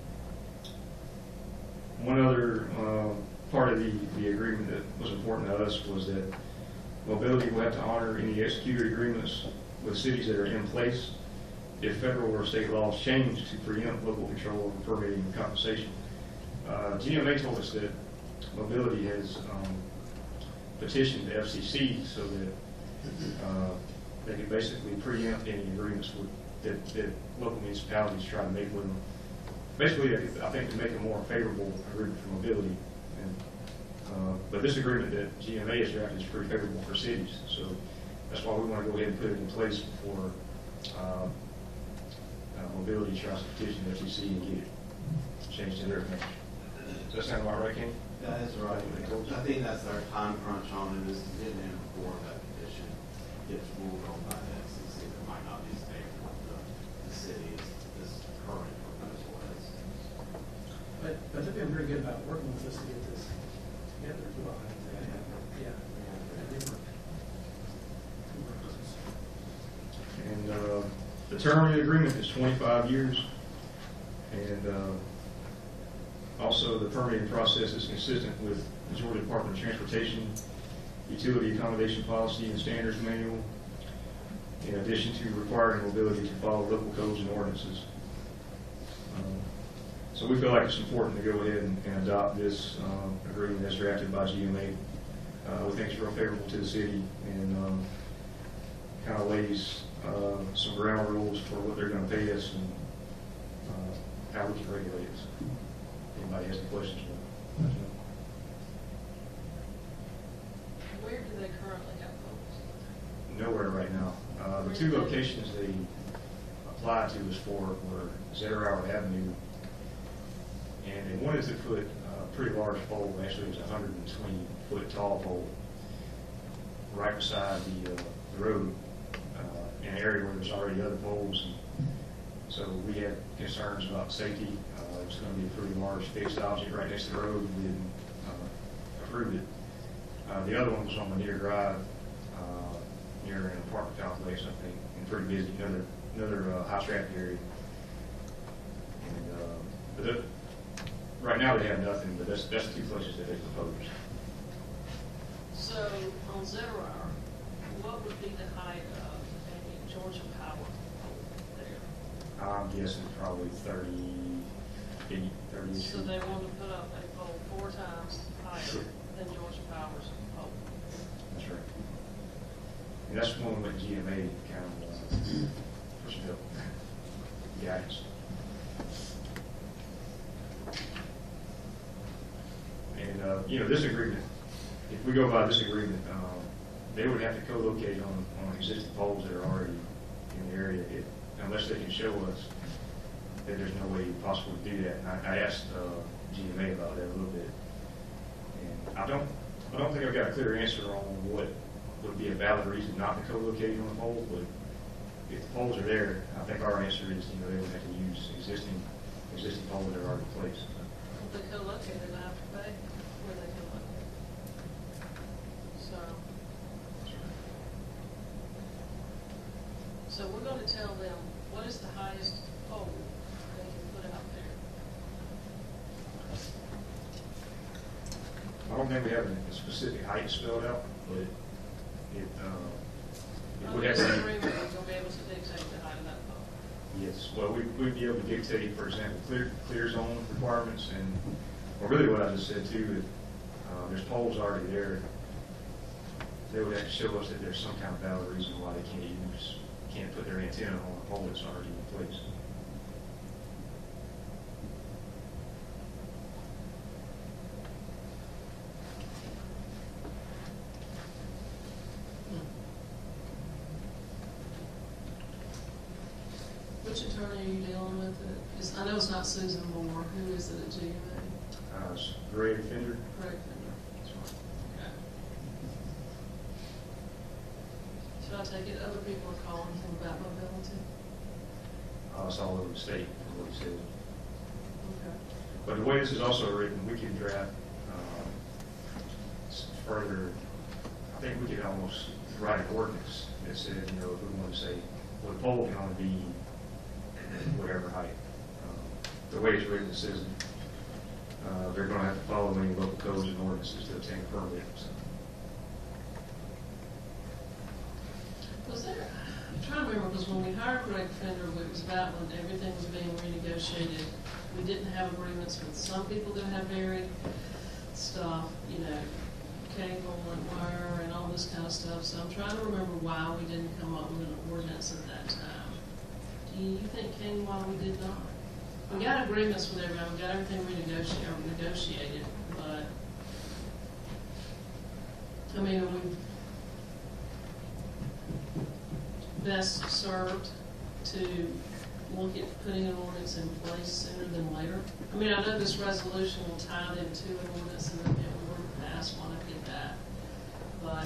one other uh, part of the, the agreement that was important to us was that mobility will have to honor any executed agreements with cities that are in place if federal or state laws change to preempt local control over permitting and compensation. Uh, G M A told us that mobility has um, petitioned the F C C so that uh, they can basically preempt any agreements with, that, that local municipalities try to make with them. Basically, I think to make a more favorable agreement for mobility. And, uh, but this agreement that G M A has drafted is pretty favorable for cities, so that's why we want to go ahead and put it in place before uh, uh, mobility tries to petition the F C C and get it changed to their advantage. Does that sound about right, Ken? That is right. I think that's our time crunch on it, is to get in before that petition gets ruled on by the F C C. That might not be as favorable to the city as this current proposal is. But, but they've been very good about working with us to get this together. Yeah. And uh, the term of the agreement is twenty-five years. And uh, also the permitting process is consistent with the Georgia Department of Transportation Utility Accommodation Policy and Standards Manual, in addition to requiring mobility to follow local codes and ordinances. Um, so we feel like it's important to go ahead and, and adopt this um, agreement as drafted by G M A. Uh, we think it's real favorable to the city and um, kind of lays uh, some ground rules for what they're going to pay us and uh, how we can regulate it. So if anybody has any questions, let us know. Where do they currently have poles? Nowhere right now. Uh, the two locations they applied to us for were Zetterauer Avenue, and they wanted to put a pretty large pole. Actually, it was a one hundred twenty foot tall pole right beside the, uh, the road uh, in an area where there's already other poles. And so we had concerns about safety. Uh, it was going to be a pretty large fixed object right next to the road. We didn't uh, approve it. Uh, the other one was on Lanier Drive, uh, near an apartment complex, I think, and pretty busy, another another uh, high traffic area. And, uh, but the, right now they have nothing, but that's that's the two places that they proposed. So on Zetterauer, what would be the height of a Georgia Power pole there? I'm guessing probably thirty feet, thirty feet. So they want to put up a pole four times higher than Georgia Power's pole. That's right. And that's one with G M A kind of uh, push it up. Guidance. And, uh, you know, this agreement, if we go by this agreement, um, they would have to co-locate on, on existing poles that are already in the area, if, unless they can show us that there's no way possible to do that. And I, I asked uh, G M A about that a little bit, and I don't, I don't think I've got a clear answer on what would be a valid reason not to co-locate on the pole, but if the poles are there, I think our answer is, you know, they would have to use existing, existing poles that are already in place. If they co-locate, they're gonna have to pay where they co-locate. So. So we're gonna tell them, what is the highest pole they can put out there? I don't think we have a specific height spelled out, but it, uh, it would have to be. We're gonna be able to dictate the height of that pole. Yes, well, we, we'd be able to dictate, for example, clear, clear zone requirements, and, well, really what I just said too, if, uh, there's poles already there, they would have to show us that there's some kind of valid reason why they can't use, can't put their antenna on a pole that's already in place. Which attorney are you dealing with? It's, I know it's not Susan Moore. Who is it at G M A? Uh, it's Greg Fender. Greg Fender. Okay. Should I take it other people are calling him about mobility? Uh, it's all over the state, from what he said. Okay. But the way this is also written, we can draft um, s- further, I think we could almost write an ordinance that said, you know, if we want to say, well, the pole can only be whatever height. Um, the way it's written, it says uh, they're going to have to follow any local codes and ordinances to obtain a permit. So. Was there, I'm trying to remember, because when we hired Greg Fender, it was about when everything was being renegotiated. We didn't have agreements with some people that have varied stuff, you know, cable and wire and all this kind of stuff. So I'm trying to remember why we didn't come up with an ordinance at that time. Do you think, Kenny, why we did not? We got agreements with everybody, we got everything renegotiated, or negotiated, but, I mean, are we best served to look at putting an ordinance in place sooner than later? I mean, I know this resolution will tie them to an ordinance and then it will pass one, I get that, but.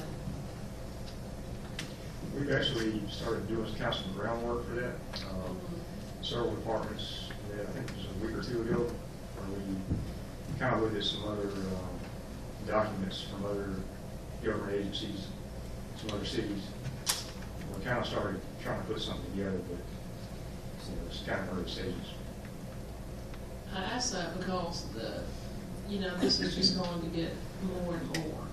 We've actually started doing kind of some groundwork for that. Um, several departments, yeah, I think it was a week or two ago, where we kind of looked at some other um, documents from other government agencies, some other cities. We kind of started trying to put something together, but you know, it's kind of early stages. I ask that because the, you know, this is just going to get more and more.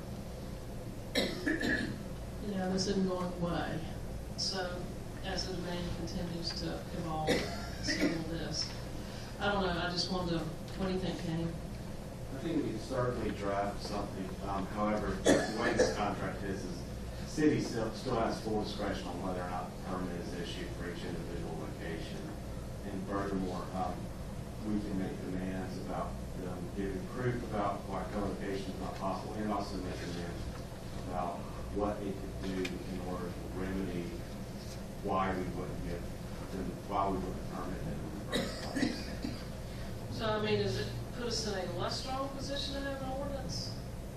You know, this isn't going away. So as the demand continues to evolve, so will this. I don't know, I just wanted to, what do you think, Kenny? I think we can certainly draft something. Um, however, the way this contract is, is the city still, still has full discretion on whether or not the permit is issued for each individual location. And furthermore, um, we can make demands about them giving proof about why co-location is not possible, and also make demands about what it could do in order to remedy why we wouldn't get, why we wouldn't permit it in the first place. So, I mean, does it put us in a less strong position to have an ordinance?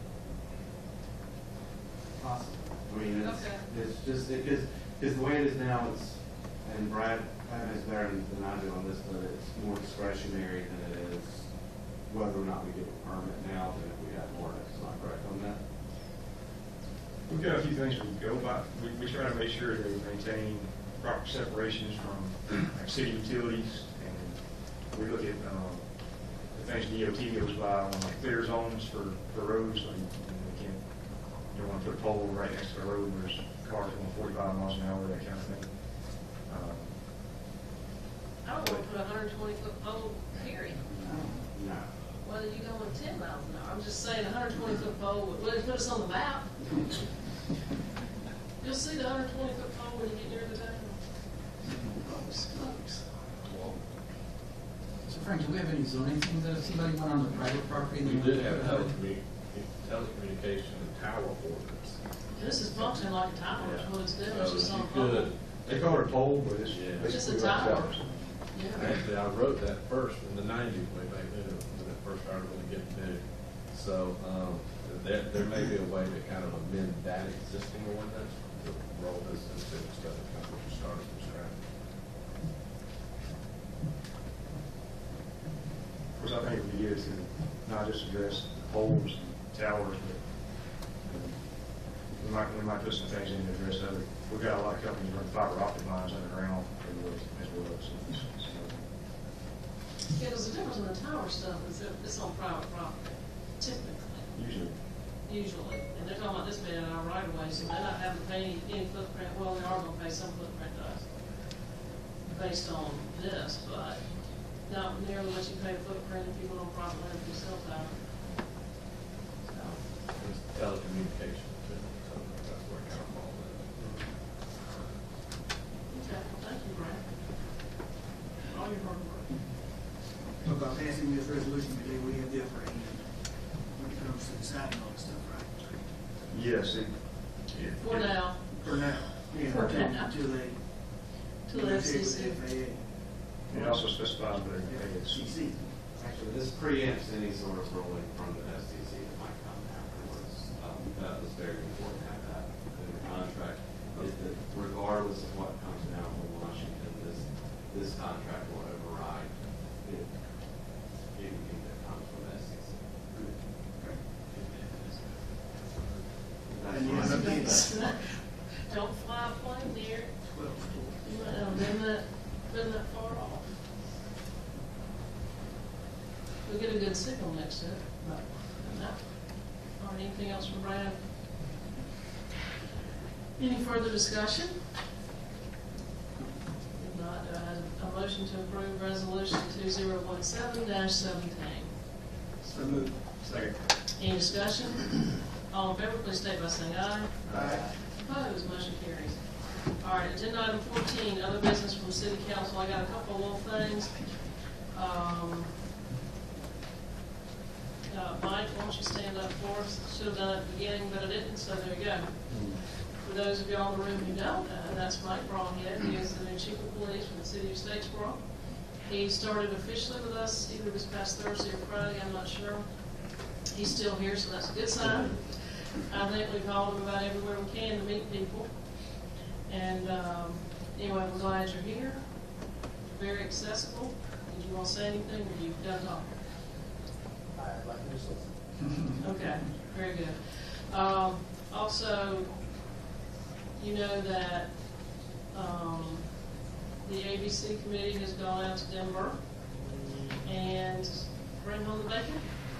Possible. I mean, it's, Okay. it's just, because, because the way it is now, it's, and Brad, Brad is better than I do on this, but it's more discretionary than it is whether or not we give a permit now than if we had an ordinance. Am I correct on that? We've got a few things we go by. We, we try to make sure that we maintain proper separations from like city utilities, and we look at um, the things D O T goes by on like clear zones for, for roads. Like, you know, we can't, you don't want to put a pole right next to the road where there's cars going forty-five miles an hour, that kind of thing. Um, I don't want to put a hundred and twenty foot pole, period. No. Whether you go with ten miles an hour, I'm just saying a hundred and twenty foot pole would, would it put us on the map? You'll see the hundred and twenty foot pole when you get near the town. So Frank, do we have any zoning things that if somebody went on the private property? We they did wanted to have put another out- committee, telecommunication and tower ordinance. This is functioning like a tower, is what it's doing, it's So just you on could, pole. They call it a pole, but it's Yeah. It's just a basically like tower. towers. Yeah. actually, I wrote that first in the nineties, way back then, when it first started really getting big. So, um, there, there may be a way to kind of amend that existing ordinance to roll this into instead of kind of just starting from scratch. Of course, I think we get to not just address poles and towers, but we might, we might put some things in to address other, we've got a lot of companies running fiber optic lines underground as well, as well, so. so. Yeah, there's a difference in the tower stuff, is that it's on private property, typically, Usually, usually. And they're talking about this being in our right of way, so they're not having to pay any, any footprint, well, they are gonna pay some footprint to us based on this, but not nearly what you pay footprint if you went on private land for your cell tower. So, It's telecommunication, too, so that's where it kind of falls in. okay, well, thank you, Brad. All your hard work. About passing this resolution today, we have the upper hand when it comes to deciding all this stuff, right? yes, it, it. For now, For now. Yeah, For until, now. until they. To the F C C. F A A. It also specifies that it's. C C. Actually, this preempts any sort of ruling from the F C C that might come afterwards. Um, That was very important to have that in the contract, is that regardless of what comes down from Washington, this, this contract will override it- anything that comes from the F C C. That's And why- yes, it is. don't fly a plane near it. Well, You might not have been that, been that far off. We'll get a good signal next to it, but not. All right, anything else from Brad? Any further discussion? If not, do I have a motion to approve resolution two zero one seven seventeen? So moved. Second. Any discussion? All in favor, please state by saying aye. Aye. Opposed, motion carries. All right, agenda item fourteen, other business from city council. I got a couple of little things. Um, uh, Mike, why don't you stand up for us? Should have done it at the beginning, but I didn't, so there you go. For those of y'all in the room who don't know, that's Mike Brawhead. He is the new chief of police for the city of Statesboro. He started officially with us either this past Thursday or Friday, I'm not sure. He's still here, so that's a good sign. I think we've called him about everywhere we can to meet people. And um, anyway, we're glad you're here. Very accessible. Did you want to say anything, or you done talking? I'd like to just listen. Okay, very good. Um, also, you know that um, the A B C committee has gone out to Denver and bring home the bacon.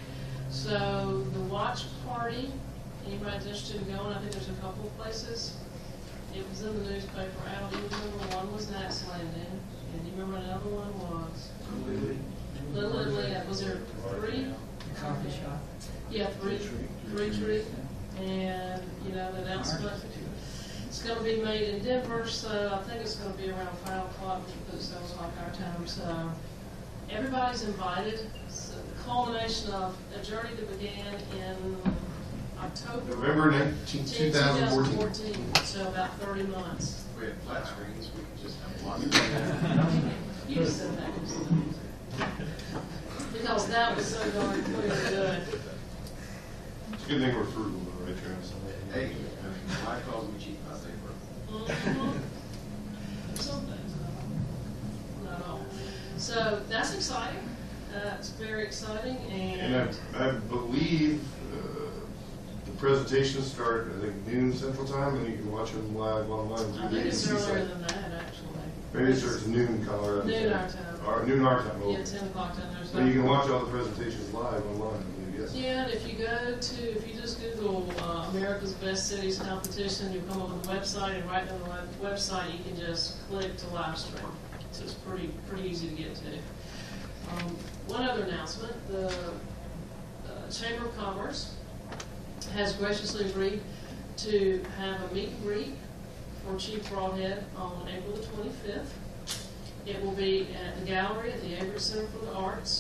So the watch party, anybody's interested in going, I think there's a couple of places. It was in the newspaper. Al, do you remember one was Nax Landing, and you remember another one was? Little Italy. Was there three? Coffee shop. Yeah, three, three tree. And, you know, the announcement, it's gonna be made in Denver, so I think it's gonna be around five o'clock, which sounds like our time, so everybody's invited. It's the culmination of a journey that began in October. November nineteenth, two thousand fourteen. So about thirty months. We have flat screens, we can just have one. You just said that. Because that was so darn clear and good. It's a good thing we're frugal, though, right, Travis? Hey, my calls me cheap, I say for. Mhm. Some things, not all. Not all. So that's exciting. That's very exciting, And and I, I believe uh, the presentations start, I think, noon central time, and you can watch them live online I through the think A B it's C earlier site. than that, actually. Maybe it starts at noon Colorado. Noon time. our time. Or noon our time. Yeah, ten o'clock down there. But you can watch all the presentations live online, I believe, yes. Yeah, and if you go to, if you just Google uh, America's Best Cities Competition, you'll come up with the website, and right on the web- website, you can just click to live stream. So it's pretty, pretty easy to get to. Um, one other announcement, the uh, Chamber of Commerce has graciously agreed to have a meet and greet for Chief Brawhead on April the twenty-fifth. It will be at the gallery at the Avery Center for the Arts.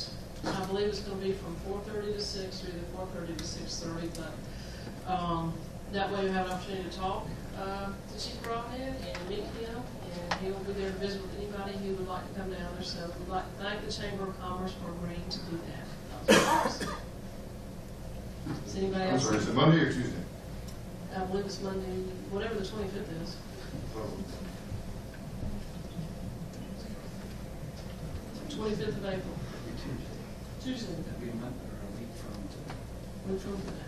I believe it's gonna be from four thirty to six, or either four thirty to six thirty, but, um, that way you have an opportunity to talk, uh, to Chief Broadhead and meet him, and he will be there to visit with anybody who would like to come down there, so we'd like to thank the Chamber of Commerce for agreeing to do that. Does anybody I'm else? sorry, is it Monday or Tuesday? I believe it's Monday, whatever the twenty-fifth is. Twenty-fifth of April. Tuesday. That'd be a month or a week from today. Week from today.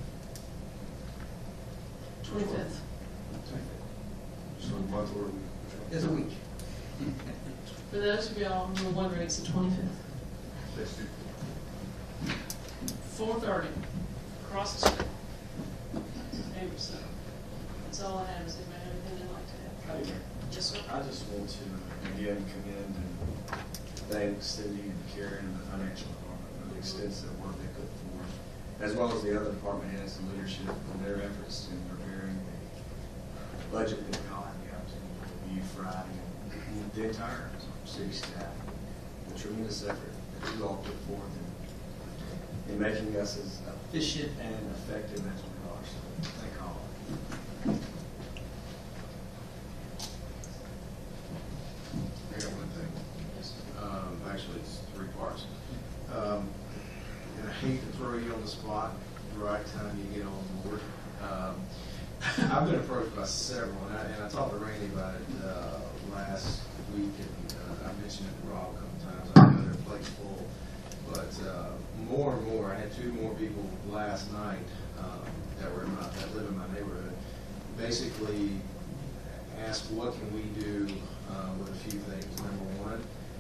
Twenty-fifth. So a month or? It's a week. For those of y'all who are wondering, it's the twenty-fifth. Let's do. Four thirty, across the street. April seventh. That's all I have. Is anybody have anything they'd like to add? Yes, sir. I just want to again commend and thank Cindy and Karen and the financial department for the extensive work they put forth, as well as the other department heads and leadership for their efforts in preparing a budget that we all have the opportunity to review Friday, and the entire city staff. The tremendous effort that you all put forth in, in making us as efficient and effective as we are. So thank all. I got one thing. Um, actually, it's three parts. Um, and I hate to throw you on the spot the right time you get on board. Um, I've been approached by several, and I, and I talked to Randy about it uh, last week, and uh, I mentioned it to Rob a couple times. I know their plate's full, but uh, more and more. I had two more people last night um, that were in my, that live in my neighborhood. Basically, ask what can we do uh, with a few things. Number one,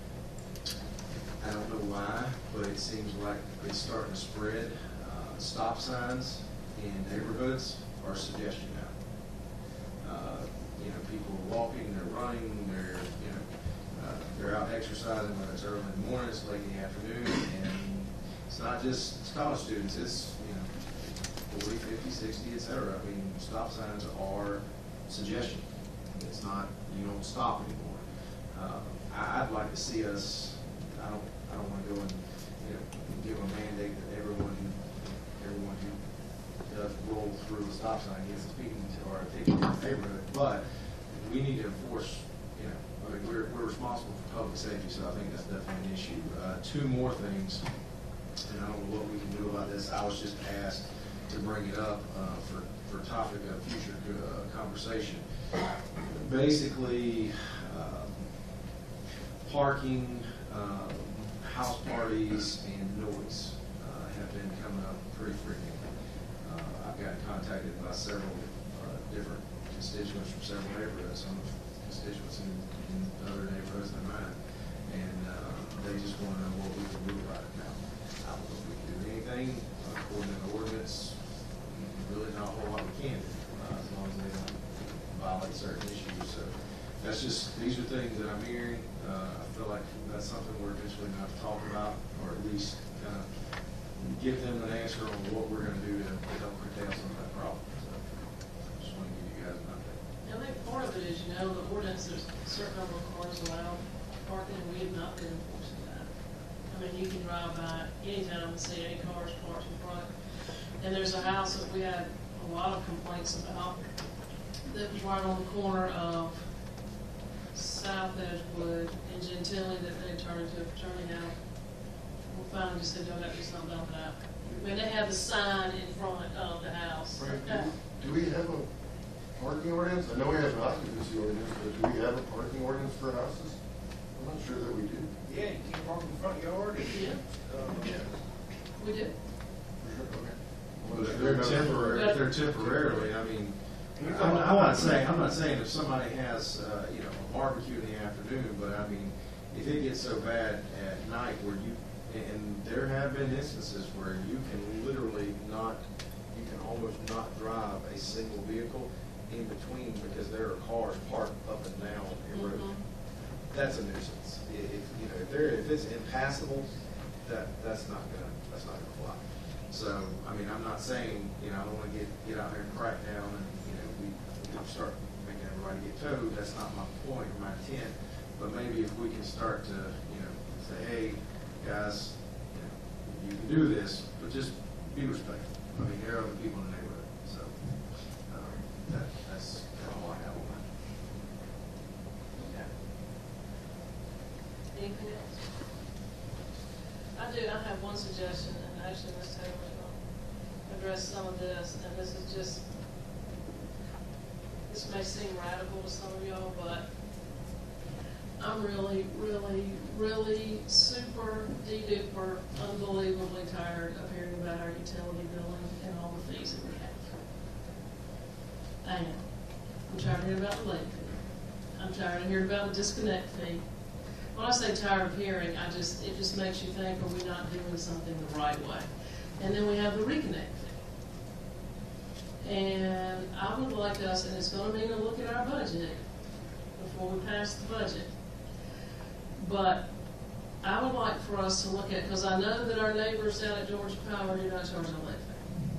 I don't know why, but it seems like it's starting to spread. Uh, stop signs in neighborhoods are a suggestion now. Uh, you know, people are walking, they're running, they're you know, uh, they're out exercising, whether it's early in the morning, it's late in the afternoon, and it's not just college students. It's you know, forty, fifty, sixty, et cetera. I mean, stop signs are suggestion. It's not you don't stop anymore. Uh, I, I'd like to see us. I don't. I don't want to go and you know give a mandate that everyone everyone who does roll through the stop sign gets a speeding or a ticket in the neighborhood. But we need to enforce. You know, I mean, we're we're responsible for public safety, so I think that's definitely an issue. Uh, two more things, and I don't know what we can do about this. I was just asked to bring it up uh, for for topic of future uh, conversation. Basically, um, parking. Um, house parties and noise uh, have been coming up pretty frequently. Uh, I've gotten contacted by several uh, different constituents from several neighborhoods, some constituents in, in other neighborhoods than mine, and uh, they just want to know what we can do about it now. I don't know if we can do anything uh, according to the ordinance. Really not a whole lot we can do uh, as long as they don't violate certain issues. So that's just, these are things that I'm hearing. Uh, I feel like that's something we're eventually going to have to talk about, or at least kind of give them an answer on what we're going to do to, to help curtail some of that problem. So I just want to give you guys an update. I think part of it is, you know, the ordinance, there's a certain number of cars allowed parking, and we have not been enforcing that. I mean, you can drive by anytime and see any cars parked in front. And there's a house that we had a lot of complaints about that was right on the corner of South Edgewood and Gentilly that they turned into a fraternity house. We finally just said, y'all got to do something about that. I mean, they have the sign in front of the house. Frank, do, do we have a parking ordinance? I know we have an occupancy ordinance, but do we have a parking ordinance for houses? I'm not sure that we do. Yeah, you can't park in the front yard. Yeah. Um, yeah. We do. Well, if they're temporary, if they're temporarily, I mean, I'm, I'm not saying, I'm not saying if somebody has, uh, you know, a barbecue in the afternoon, but I mean, if it gets so bad at night where you, and there have been instances where you can literally not, you can almost not drive a single vehicle in between because there are cars parked up and down a road. Mm-hmm. That's a nuisance. If, you know, if there, if it's impassable, that, that's not gonna, that's not gonna fly. So, I mean, I'm not saying, you know, I don't want to get, get out here and crack down and, you know, we, we start making everybody get towed. That's not my point or my intent. But maybe if we can start to, you know, say, hey, guys, you know, you can do this, but just be respectful. I mean, there are other people in the neighborhood, so, um, that, that's all I have on that. Anything else? I do, I have one suggestion, and actually Miz Taylor will address some of this, and this is just, this may seem radical to some of y'all, but I'm really, really, really super de-duper, unbelievably tired of hearing about our utility billing and all the fees that we have. I am. I'm tired of hearing about the late fee. I'm tired of hearing about the disconnect fee. When I say tired of hearing, I just, it just makes you think, are we not doing something the right way? And then we have the reconnect fee. And I would like us, and it's gonna mean a look at our budget before we pass the budget. But I would like for us to look at, because I know that our neighbors down at Georgia Power do not charge a late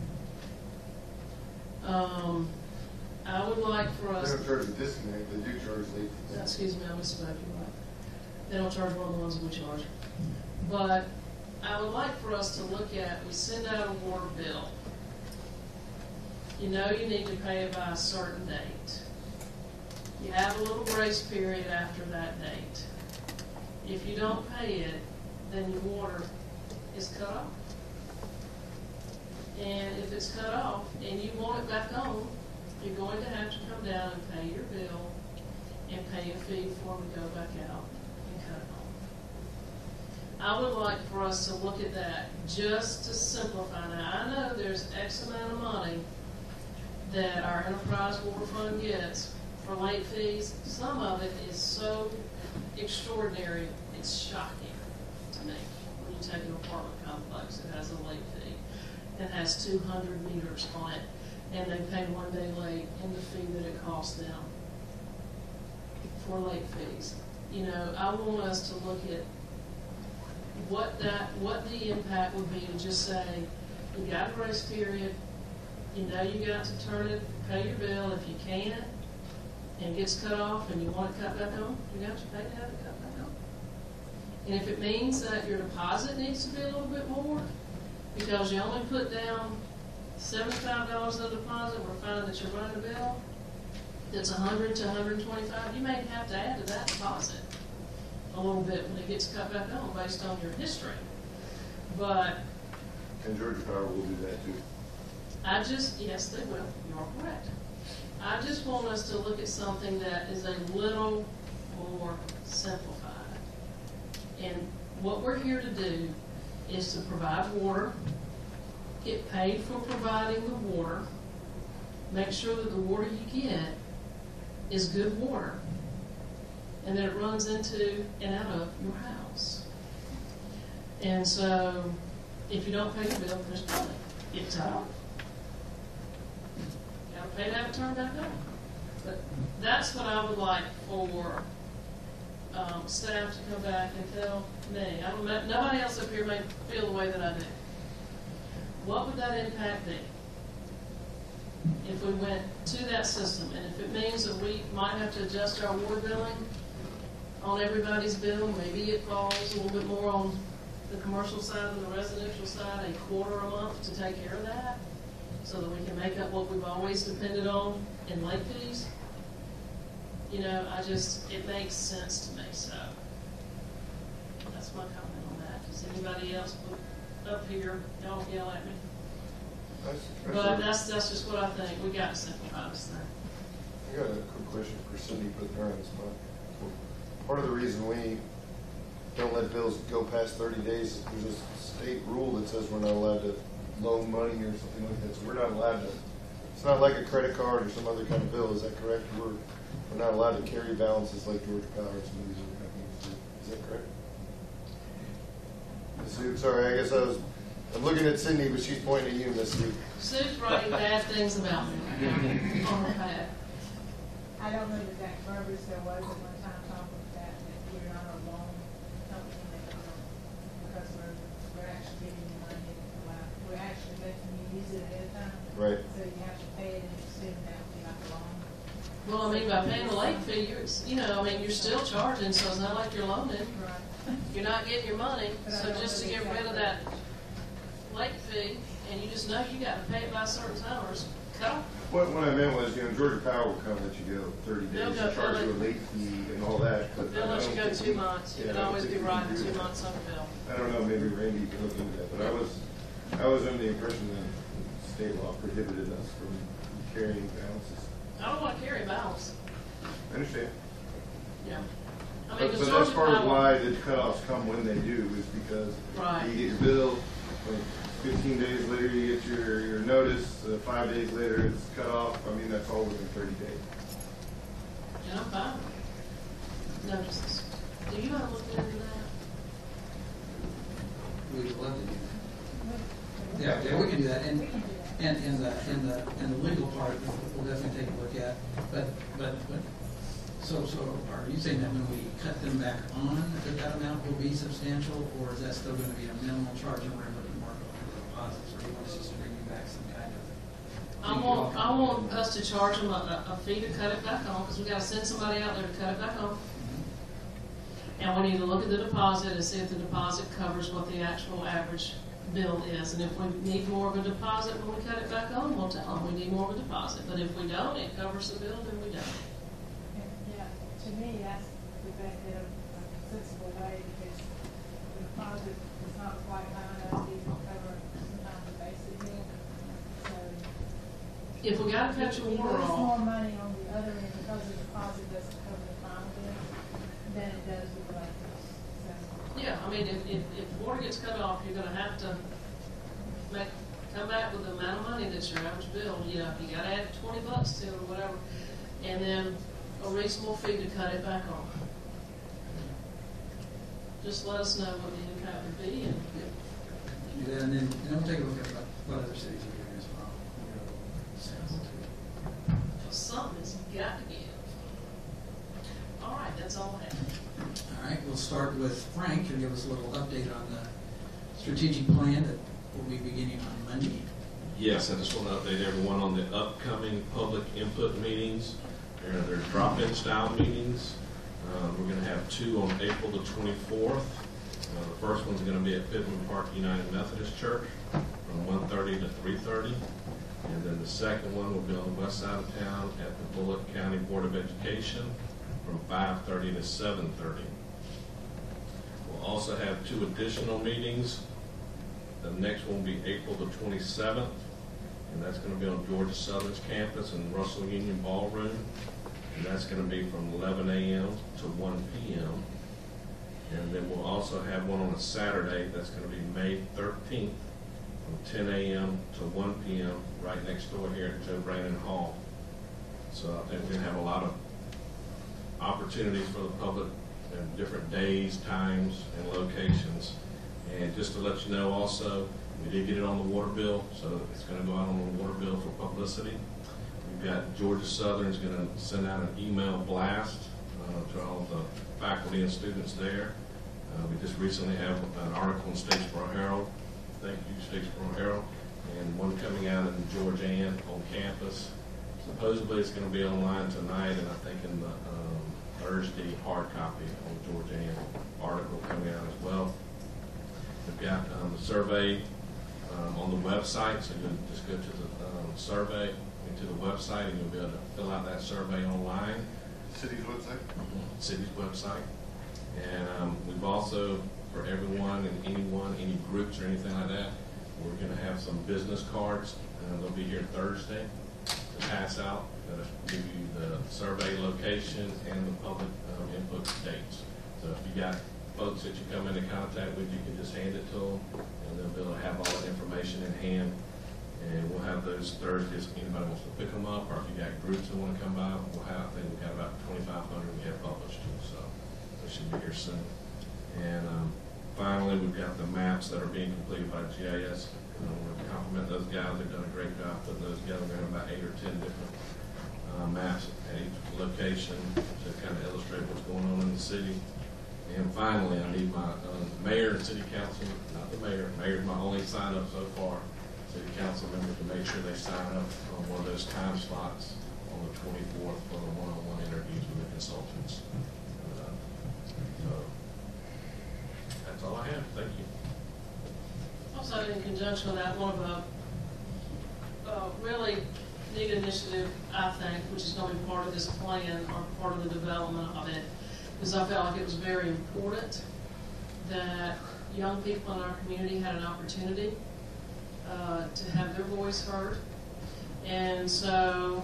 fee. Um, I would like for us. They don't charge a disconnect, they do charge late fees. Excuse me, I misspoke, you're right. They don't charge one of the ones we charge. But I would like for us to look at, we send out a water bill. You know you need to pay it by a certain date. You have a little grace period after that date. If you don't pay it, then your water is cut off. And if it's cut off and you want it back on, you're going to have to come down and pay your bill and pay a fee before we go back out and cut it off. I would like for us to look at that just to simplify. Now, I know there's X amount of money that our enterprise water fund gets for late fees. Some of it is so extraordinary, it's shocking to me. When you take an apartment complex that has a late fee and has two hundred meters on it, and they pay one day late in the fee that it costs them for late fees. You know, I want us to look at what that, what the impact would be to just say, you got a grace period, you know you got to turn it, pay your bill. If you can't, and it gets cut off and you want it cut back on, you got to pay to have it cut back on. And if it means that your deposit needs to be a little bit more, because you only put down seventy-five dollars of deposit, we're finding that you're running a bill that's one hundred to one hundred twenty-five, you may have to add to that deposit a little bit when it gets cut back on based on your history. But And Georgia Power will do that too. I just, yes, they will, you're correct. I just want us to look at something that is a little more simplified. And what we're here to do is to provide water, get paid for providing the water, make sure that the water you get is good water, and that it runs into and out of your house. And so, if you don't pay your bill, there's nothing. It's out. You gotta pay to have it turned back on. But that's what I would like for um, staff to come back and tell me. I don't know, nobody else up here may feel the way that I do. What would that impact be if we went to that system? And if it means that we might have to adjust our water billing on everybody's bill, maybe it falls a little bit more on the commercial side than the residential side, a quarter a month to take care of that, so that we can make up what we've always depended on in late fees. You know, I just, it makes sense to me, so that's my comment on that. Does anybody else put up here, don't yell at me? That's, that's But a- that's, that's just what I think, we got to simplify this thing. I got a quick question for Cindy, put her on the spot. Part of the reason we don't let bills go past thirty days, there's a state rule that says we're not allowed to loan money or something like that, so we're not allowed to, it's not like a credit card or some other kind of bill, is that correct? We're, we're not allowed to carry balances like Georgia Power and some of these other companies do, is that correct? Sue, sorry, I guess I was, I'm looking at Cindy, but she's pointing at you, Miss Sue. Sue's writing bad things about me right now on her pad. I don't know the exact verbiage there was at one time talking about that, that we're not a loan company, that, um, because we're, we're actually giving you money, well, we're actually letting you use it ahead of time. Right. So you have to pay it and assume that would be like a loan. Well, I mean, by paying the late fee, you're, you know, I mean, you're still charging, so it's not like you're loaning. Right. You're not getting your money, But I so don't just to know the get rid of exact that, late fee, and you just know you gotta pay it by a certain time, or it's cut off. What, what I meant was, you know, Georgia Power will come let you go thirty They'll days go- and charge they'll you a let- late fee and all that. but They'll I let don't you go think two we- months, you yeah, can I don't always think be we can riding do two that. months on the bill. I don't know, maybe Randy can look into that, but I was, I was under the impression that state law prohibited us from carrying balances. I don't wanna carry balance, I understand. yeah. I mean, But, 'cause but Georgia that's part of Power- why the cutoffs come when they do, is because Right. you get your bill, like fifteen days later you get your, your notice, uh, five days later it's cut off. I mean, that's all within thirty days. And I'm fine with notices. Do you wanna look into that? We would love to do that. Yeah, yeah, we can do that, and, and, and the, and the, and the legal part, we'll definitely take a look at, but, but, but, so, so, are you saying that when we cut them back on, that that amount will be substantial, or is that still gonna be a minimal charge and we're looking more for deposits, or do you want us just to bring you back some kind of? I want, I want us to charge them a, a fee to cut it back on, because we gotta send somebody out there to cut it back on. And we need to look at the deposit and see if the deposit covers what the actual average bill is. And if we need more of a deposit when we cut it back on, we'll tell them we need more of a deposit. But if we don't, it covers the bill, then we don't. And, yeah, to me, that's the best, a a sensible way, because the deposit is not quite high enough to even cover sometimes the basic bill. So. If we gotta cut your if we water lose off, more money on the other end because the deposit doesn't cover the final bill than it does with the late fees. So. yeah, I mean, if, if, if water gets cut off, you're gonna have to make, come back with the amount of money that's your average bill. You know, you gotta add twenty bucks to it or whatever, and then a reasonable fee to cut it back on. Just let us know what the impact would be, and if Do that, and then, and then we'll take a look at what, what other cities are doing as well. Sample too. something's got to give. All right, that's all I have. All right, we'll start with Frank, who'll give us a little update on the strategic plan that will be beginning on Monday. Yes, I just want to update everyone on the upcoming public input meetings. They're, they're drop-in style meetings. Uh, we're going to have two on April the twenty-fourth. Uh, the first one's going to be at Pittman Park United Methodist Church from one thirty to three thirty. And then the second one will be on the west side of town at the Bullock County Board of Education from five thirty to seven thirty. We'll also have two additional meetings. The next one will be April the twenty-seventh, and that's going to be on Georgia Southern's campus in Russell Union Ballroom. And that's going to be from eleven a m to one p m And then we'll also have one on a Saturday that's going to be May thirteenth from ten a m to one p m right next door here at Joe Brandon Hall. So I think we're going to have a lot of opportunities for the public in different days, times, and locations. And just to let you know also, we did get it on the water bill, so it's going to go out on the water bill for publicity. We've got Georgia Southern is going to send out an email blast uh, to all the faculty and students there. Uh, we just recently have an article in Statesboro Herald. Thank you, Statesboro Herald. And one coming out in Georgian on campus. Supposedly it's going to be online tonight, and I think in the um, Thursday hard copy on Georgian article coming out as well. We've got um, the survey um, on the website, so you just go to the um, survey, to the website, and you'll be able to fill out that survey online. City's website? Mm-hmm. City's website. And um, we've also, for everyone and anyone, any groups or anything like that, we're going to have some business cards, and they'll be here Thursday to pass out, that'll give you the survey location and the public um, input dates. So if you got folks that you come into contact with, you can just hand it to them, and they'll be able to have all that information in hand. And we'll have those Thursdays if anybody wants to pick them up, or if you got groups that want to come by, we'll have, I think we've got about twenty-five hundred we have published, so they should be here soon. And um, finally, we've got the maps that are being completed by G I S. I want to compliment those guys, they've done a great job putting those together. We have about eight or ten different uh, maps at each location to kind of illustrate what's going on in the city. And finally, I need my uh, mayor and city council, not the mayor, mayor's my only sign up so far, city council members to make sure they sign up on one of those time slots on the twenty-fourth for the one-on-one interviews with the consultants. Uh, so that's all I have. Thank you. Also, in conjunction with that, one of the uh, really neat initiative, I think, which is going to be part of this plan or part of the development of it, is I felt like it was very important that young people in our community had an opportunity uh, to have their voice heard. And so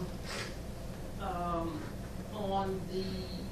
um, on the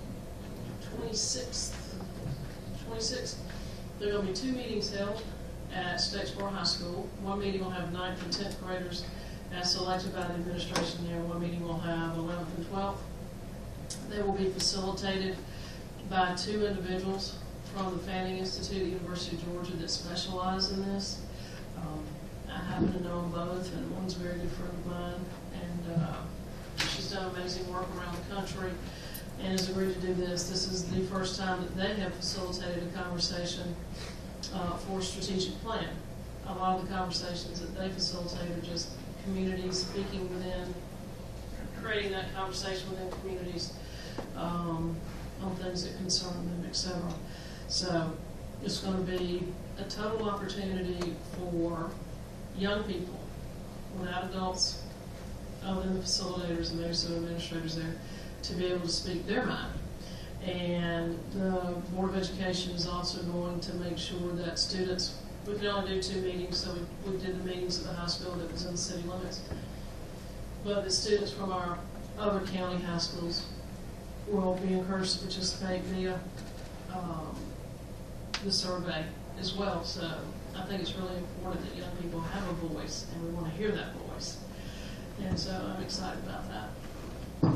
twenty-sixth, twenty-sixth, there are going to be two meetings held at Statesboro High School. One meeting will have ninth and tenth graders as selected by the administration there. One meeting will have eleventh and twelfth. They will be facilitated by two individuals from the Fanning Institute at the University of Georgia that specialize in this. Um, I happen to know them both, and one's a very good friend of mine, and uh, she's done amazing work around the country and has agreed to do this. This is the first time that they have facilitated a conversation uh, for a strategic plan. A lot of the conversations that they facilitate are just communities speaking within, creating that conversation within communities um, on things that concern them, et cetera. So it's going to be a total opportunity for young people, without adults, other than the facilitators and maybe some administrators there, to be able to speak their mind. And the Board of Education is also going to make sure that students, we can only do two meetings, so we, we did the meetings at the high school that was in the city limits. But the students from our other county high schools will be encouraged to participate via um, the survey as well. So I think it's really important that young people have a voice, and we want to hear that voice. And so I'm excited about that.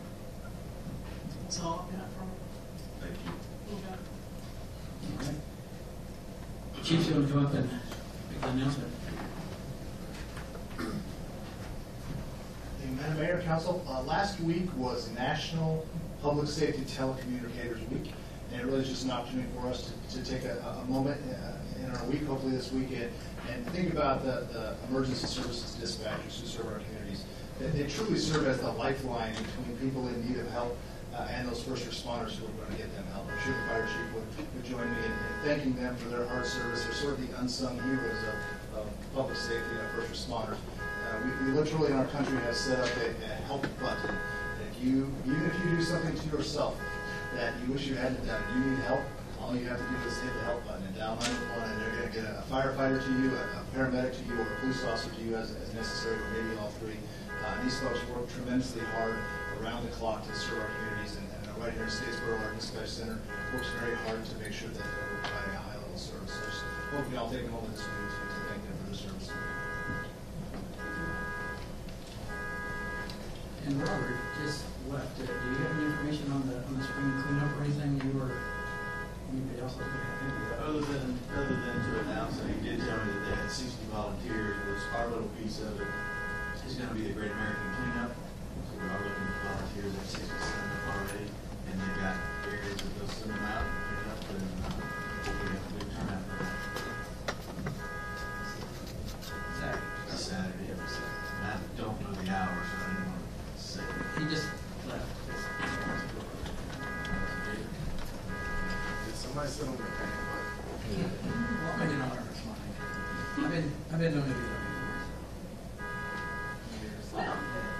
That's all I've got from Thank you. Okay. All right. Chief, you want to come up and make the announcement? Madam Mayor, Council, uh, last week was National Public Safety Telecommunicators Week, and it really is just an opportunity for us to, to take a, a moment uh, in our week, hopefully this weekend, and think about the, the emergency services dispatchers who serve our communities. They, they truly serve as the lifeline between people in need of help uh, and those first responders who are going to get them help. I'm sure the fire chief would, would join me in, in thanking them for their hard service. They're sort of the unsung heroes of, of public safety and first responders. Uh, we, we literally in our country have set up a, a help button. If you, even if you do something to yourself that you wish you hadn't done, you need help, all you have to do is hit the help button and dial nine one one, and they're going to get a firefighter to you, a, a paramedic to you, or a police officer to you as, as necessary, or maybe all three. Uh, these folks work tremendously hard around the clock to serve our communities, and, and right here in Statesboro, our dispatch center works very hard to make sure that we're providing a high level service. So just hope you all take a moment this week to, to thank them for their service. And Robert just left. Uh, do you have any information on the on the spring cleanup or anything you or anybody else that would have? Other than, other than to announce that he did tell me that they had sixty volunteers, was our little piece of it is going to be the Great American Cleanup. So we are looking for volunteers at sixty signed up already, and they got areas that they'll send them out and pick up, and uh, hopefully have a big turnout for that. Saturday. It's Saturday, every Saturday. And I don't know the hours, so I didn't want to say. He just left. Did somebody sit on their pants? Well, I didn't know where it's mine. I've been, I've been doing it before. Well,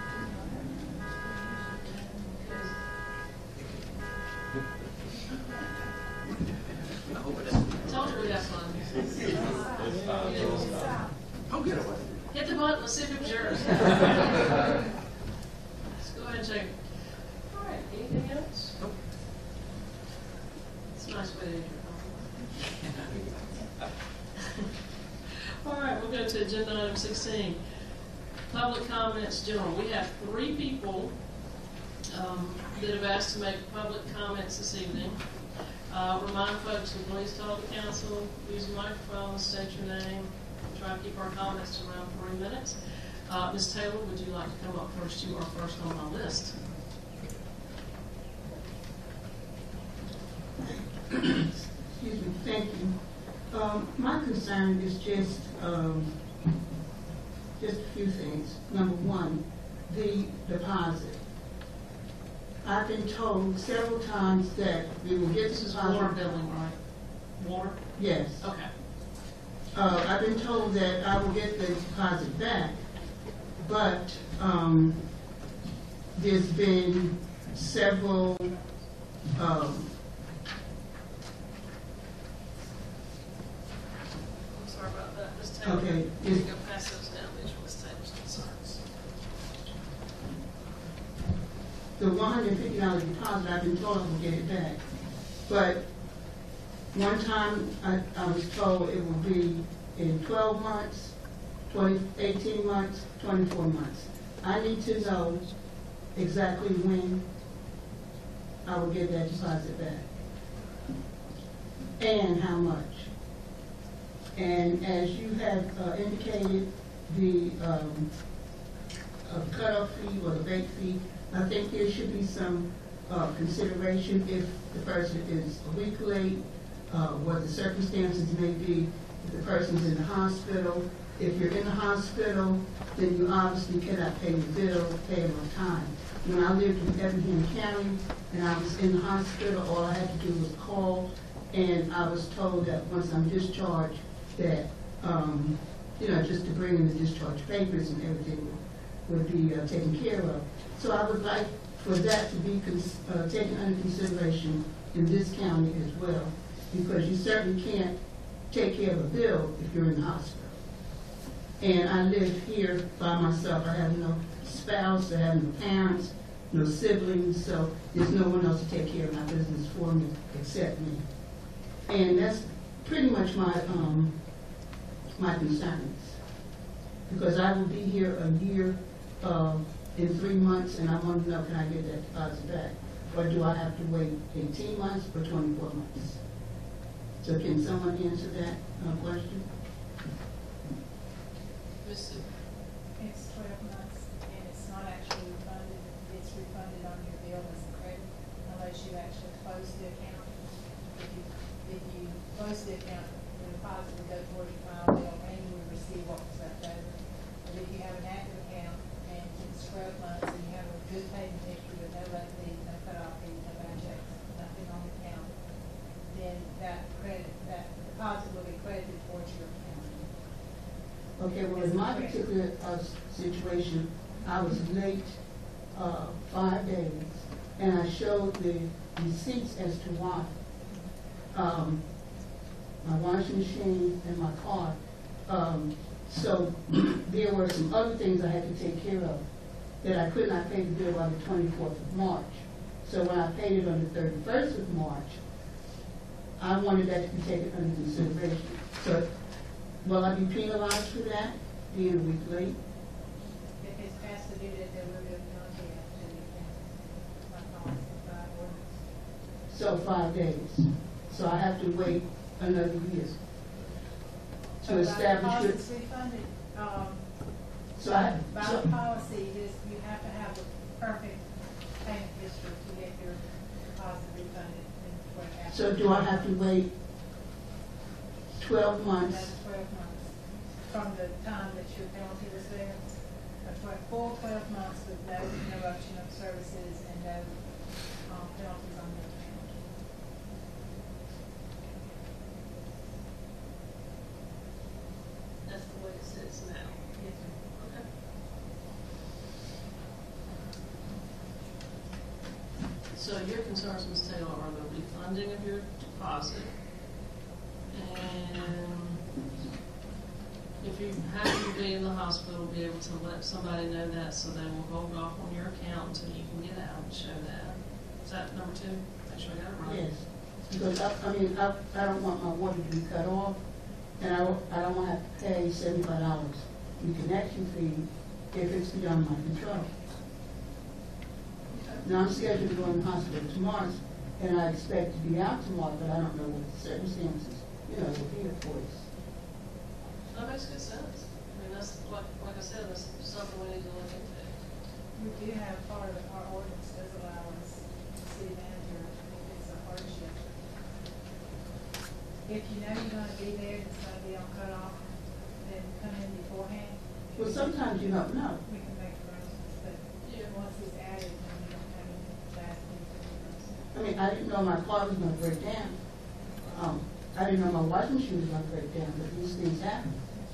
told you we got fun. Oh, get away. Hit the button, let's see if it was yours. Let's go ahead and check. All right, anything else? Nope. It's a nice way to end your call. All right, we'll go to agenda item sixteen. Public comments general. We have three people um, that have asked to make public comments this evening. Uh, remind folks to please call the council, use the microphone, state your name, try to keep our comments to around three minutes. Uh, Miz Taylor, would you like to come up first? You are first on my list. Excuse me, thank you. Um, my concern is just, um, just a few things. Number one, the deposit. I've been told several times that we will get This the is deposit. water billing, right? Water? Yes. Okay. uh, I've been told that I will get the deposit back, but, um, there's been several, um, I'm sorry about that, Miz Taylor. Okay. You can go pass those down, Mitch, Miz Taylor's concerns. the one hundred fifty dollar deposit, I've been told I will get it back. But one time, I, I was told it will be in twelve months, twenty, eighteen months, twenty-four months. I need to know exactly when I will get that deposit back. And how much. And as you have uh, indicated, the um, uh, cutoff fee or the late fee, I think there should be some uh, consideration if the person is a week late, uh, what the circumstances may be, if the person's in the hospital. If you're in the hospital, then you obviously cannot pay the bill, pay it on time. When I lived in Effingham County and I was in the hospital, all I had to do was call, and I was told that once I'm discharged, that, um, you know, just to bring in the discharge papers and everything would, would be uh, taken care of. So I would like for that to be cons uh, taken under consideration in this county as well, because you certainly can't take care of a bill if you're in the hospital. And I live here by myself. I have no spouse, I have no parents, no siblings, so there's no one else to take care of my business for me except me. And that's pretty much my um, my concerns, because I will be here a year uh, in three months, and I want to know, can I get that deposit back, or do I have to wait eighteen months or twenty-four months? So can someone answer that uh, question? Miz It's twelve months, and it's not actually refunded, it's refunded on your bill as a credit, unless you actually close the account. If you, if you close the account, the deposit will go toward your final bill, and you will receive what was left over. But if you have an active account, and it's twelve months, and you have a good payment history with no late fees, no cutoff fees, no bad checks, nothing on the account, then that credit, that deposit will be credited towards your account. Okay, well, in my particular uh, situation, I was late uh, five days, and I showed the receipts as to why. Um, my washing machine and my car. Um, so there were some other things I had to take care of that I could not pay the bill on the twenty-fourth of March. So when I paid it on the thirty-first of March, I wanted that to be taken under consideration. So will I be penalized for that, being a week late? If it's past the due date, there will be a penalty after the account, like policy by ordinance. So five days. So I have to wait another year to So establish by the it. deposits refunded, um, So I, by so, the policy, is you have to have a perfect payment history to get your deposit refunded. in what happens. so do I have to wait twelve months? That's twelve months from the time that your penalty was there. A tw- full twelve months with no interruption of services and no um, penalties on the account. That's the way it sits now. Yes, ma'am. Okay. So your concerns, Miz Taylor, are the refunding of your deposit, and if you happen to be in the hospital, be able to let somebody know that, so they will hold off on your account until you can get out and show that. Is that number two? Make sure I got it right. Yes, because I, I mean, I, I don't want my water to be cut off, and I don't, I don't want to have to pay seventy-five dollars in connection fee if it's beyond my control. Now, I'm scheduled to go in the hospital tomorrow, and I expect to be out tomorrow, but I don't know what the circumstances, you know, will be, of course. That makes good sense. I mean, that's, like, like I said, that's something we need to look into. We do have part of our ordinance does allow us, the city manager, if it's a hardship. If you know you're gonna be there, and it's gonna be on cutoff, then come in beforehand. Well, sometimes you don't know. We can make arrangements, but once it's added, then you don't have any last minute. I mean, I didn't know my car was gonna break down. Um, I didn't know my washing machine was gonna break down, but these things happen.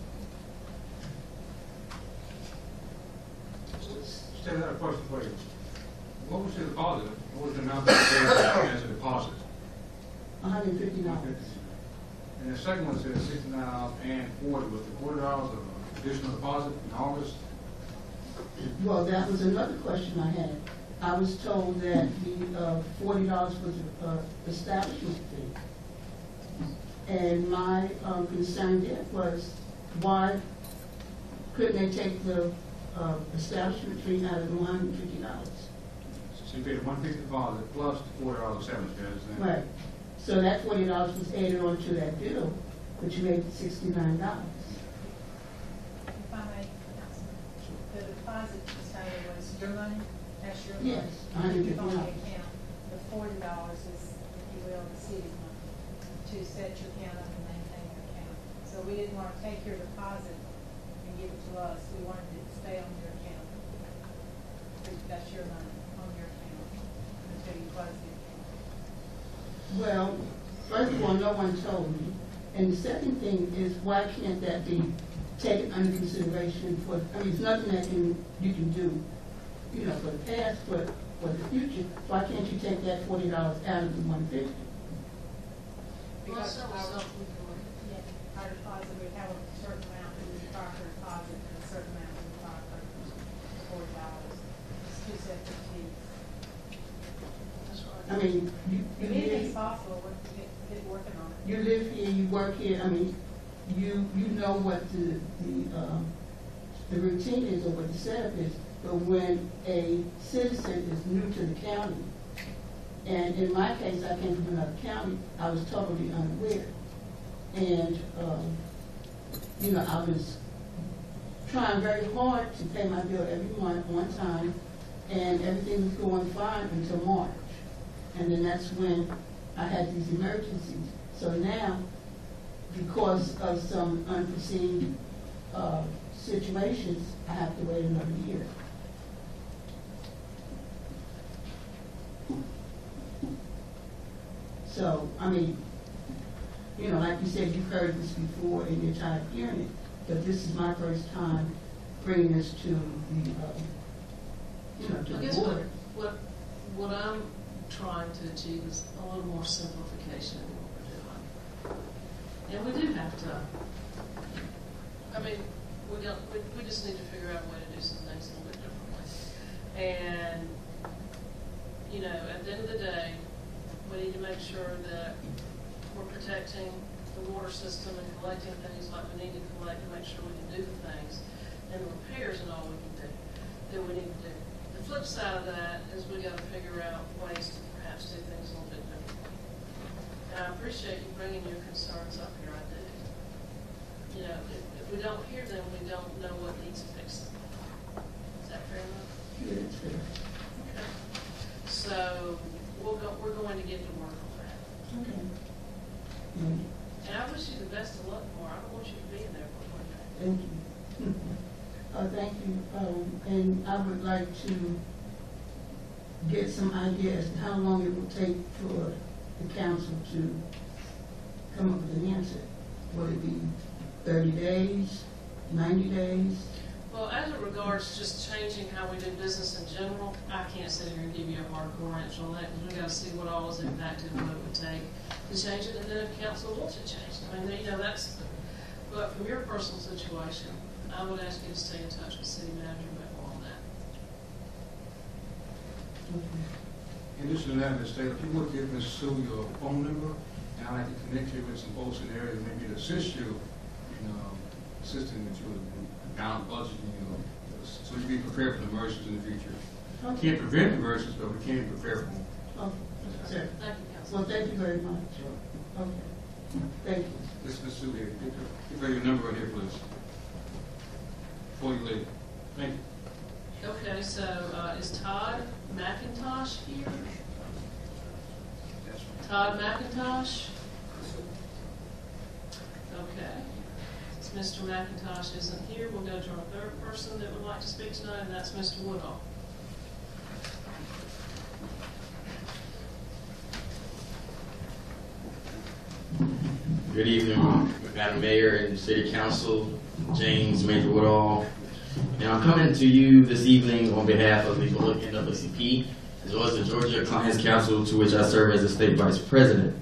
Stay that a question for you. What was the deposit? What was the amount that you paid as a deposit? hundred and fifty dollars. And the second one says sixty-nine dollars and forty. Was the forty dollars of additional deposit in August? Well, that was another question I had. I was told that the uh, forty dollars was uh, establishment fee. And my um, concern there was, why couldn't they take the uh, establishment fee out of the one hundred and fifty dollars? So you paid a one hundred fifty dollars deposit plus the forty dollars establishment fee, is that? Right. So that forty dollars was added on to that bill, which made it sixty-nine dollars. If I may, the deposit, Miz Taylor, was your money? That's your money? Yes, one hundred fifty You keep on the dollars. account. The forty dollars is, if you will, the city's money to set your account up and maintain your account. So we didn't want to take your deposit and give it to us. We wanted it to stay on your account. That's your money on your account until you close the account. Well, first of all, no one told me. And the second thing is, why can't that be taken under consideration for, I mean, it's nothing that can, you can do, you know, for the past, but for the future. Why can't you take that forty dollars out of the one fifty? Because our, yeah, our deposit, we have a certain amount that we require for deposit and a certain amount we require for forty dollars. It's two separate fees. I mean, you, you If anything's live, possible, we're get, get working on it. you live here, you work here, I mean, you, you know what the, the, um, the routine is or what the setup is. But when a citizen is new to the county, and in my case, I came from another county, I was totally unaware. And, um, you know, I was trying very hard to pay my bill every month on time, and everything was going fine until March. And then that's when I had these emergencies. So now, because of some unforeseen uh, situations, I have to wait another year. So, I mean, you know, like you said, you've heard this before and you're tired of hearing it, but this is my first time bringing this to the, uh, you know, to I the guess what, board. what, what I'm trying to achieve is a little more simplification in what we're doing. And we do have to, I mean, we don't, we, we just need to figure out a way to do some things a little bit differently. And, you know, at the end of the day, we need to make sure that we're protecting the water system and collecting things like we need to collect to make sure we can do the things, and the repairs and all we can do, that we need to do. The flip side of that is we got to figure out ways to perhaps do things a little bit differently. And I appreciate you bringing your concerns up here, I do. You know, if, if we don't hear them, we don't know what needs fixing. Is that fair enough? Yeah, it's fair. Okay. So, we'll go, we're going to get to work on that. Okay. Mm. And I wish you the best of luck more. I don't want you to be in there for one day. Thank you. Uh, thank you. Um, and I would like to get some ideas how long it will take for the council to come up with an answer. Will it be thirty days, ninety days? Well, as it regards just changing how we do business in general, I can't sit here and give you a hardcore answer on that, because we gotta see what all is impacted and what it would take to change it, and then if council wants it changed. I mean, you know, that's, but from your personal situation, I would ask you to stay in touch with city manager about more on that. In addition to that, Miz Taylor, if you would give Miz Sue your phone number, and I'd like to connect you with some folks in the area, maybe to assist you in um, assisting with your down budgeting, you know, so you be prepared for the emergencies in the future. Okay. Can't prevent emergencies, but we can prepare for them. Okay. Sure. Thank you, Council. Well, thank you very much. Okay. Thank you. This is Miz Sue here. Give her, give her your number right here, please. Before you leave. Thank you. Okay, so, uh, is Todd McIntosh here? Todd McIntosh? Okay. Since Mister McIntosh isn't here, we'll go to our third person that would like to speak tonight, and that's Mister Woodall. Good evening, Madam Mayor and City Council, James Major Woodall. And I'm coming to you this evening on behalf of the Bullock N double A C P, as well as the Georgia Clients Council, to which I serve as the State Vice President.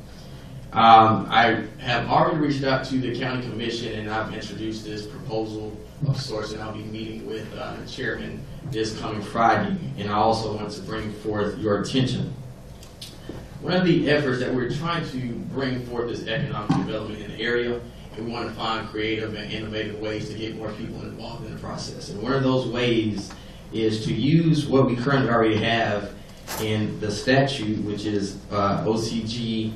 Um, I have already reached out to the County Commission, and I've introduced this proposal of sorts, and I'll be meeting with uh, the Chairman this coming Friday. And I also want to bring forth your attention. One of the efforts that we're trying to bring forth is economic development in the area, and we want to find creative and innovative ways to get more people involved in the process. And one of those ways is to use what we currently already have in the statute, which is uh, O C G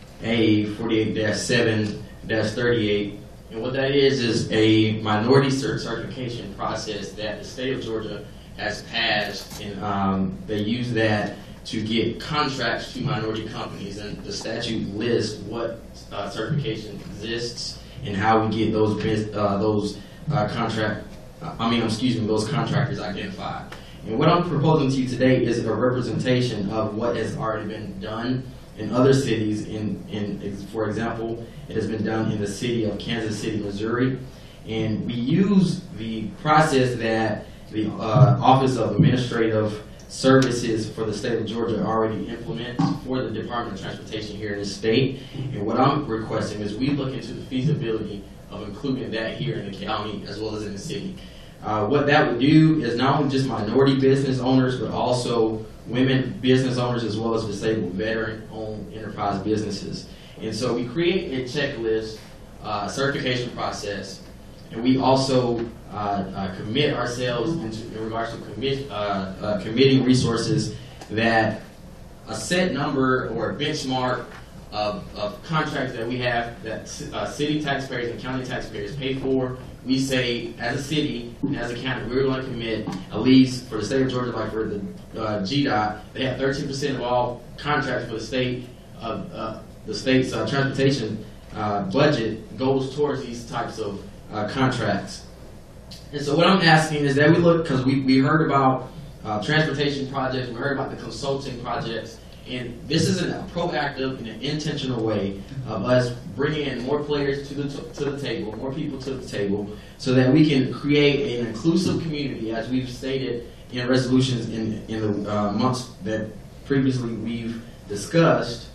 A forty-eight dash seven dash thirty-eight. And what that is is a minority cert certification process that the state of Georgia has passed, and um, they use that to get contracts to minority companies, and the statute lists what uh, certification exists and how we get those uh, those uh, contract. Uh, I mean, excuse me, those contractors identified. And what I'm proposing to you today is a representation of what has already been done in other cities. In, in for example, it has been done in the city of Kansas City, Missouri, and we use the process that the uh, Office of Administrative Services for the state of Georgia already implements for the Department of Transportation here in the state. And what I'm requesting is we look into the feasibility of including that here in the county as well as in the city. Uh, what that would do is not only just minority business owners, but also women business owners as well as disabled veteran-owned enterprise businesses. And so we create a checklist, uh, certification process, and we also uh, uh, commit ourselves into, in regards to commit, uh, uh, committing resources that a set number or a benchmark of, of contracts that we have that uh, city taxpayers and county taxpayers pay for. We say, as a city and as a county, we're going to commit, at least for the state of Georgia, like for the uh, G DOT, they have thirteen percent of all contracts for the state, of uh, the state's uh, transportation uh, budget goes towards these types of uh, contracts. And so what I'm asking is that we look, because we, we heard about uh, transportation projects, we heard about the consulting projects, and this is a proactive and an intentional way of us bringing in more players to the to the table, more people to the table, so that we can create an inclusive community, as we've stated in resolutions in in the uh, months that previously we've discussed.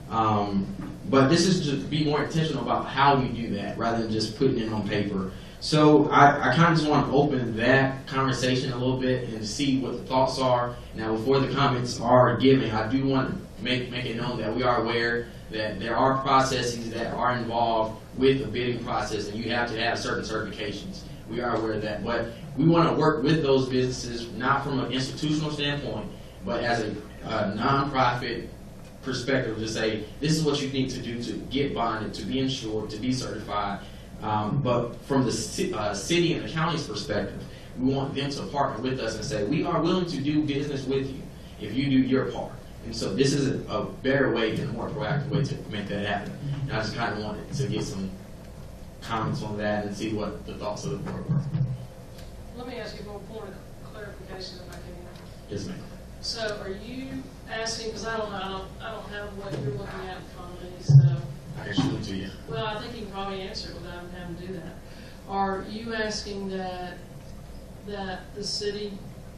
Um, but this is to be more intentional about how we do that, rather than just putting it on paper. So I, I kind of just want to open that conversation a little bit and see what the thoughts are. Now, before the comments are given, I do want to make, make it known that we are aware that there are processes that are involved with the bidding process, and you have to have certain certifications. We are aware of that, but we want to work with those businesses, not from an institutional standpoint, but as a, a nonprofit perspective, to say, this is what you need to do to get bonded, to be insured, to be certified. Um, but from the uh, city and the county's perspective, we want them to partner with us and say, we are willing to do business with you if you do your part. And so this is a, a better way and a more proactive way to make that happen. And I just kind of wanted to get some comments on that and see what the thoughts of the board were. Let me ask you one point of clarification if I can. Yes, ma'am. So are you asking, because I don't know, I don't, I don't have what you're looking at in front of me, so. I can show it to you. Well, I think you can probably answer it without having to do that. Are you asking that that the city,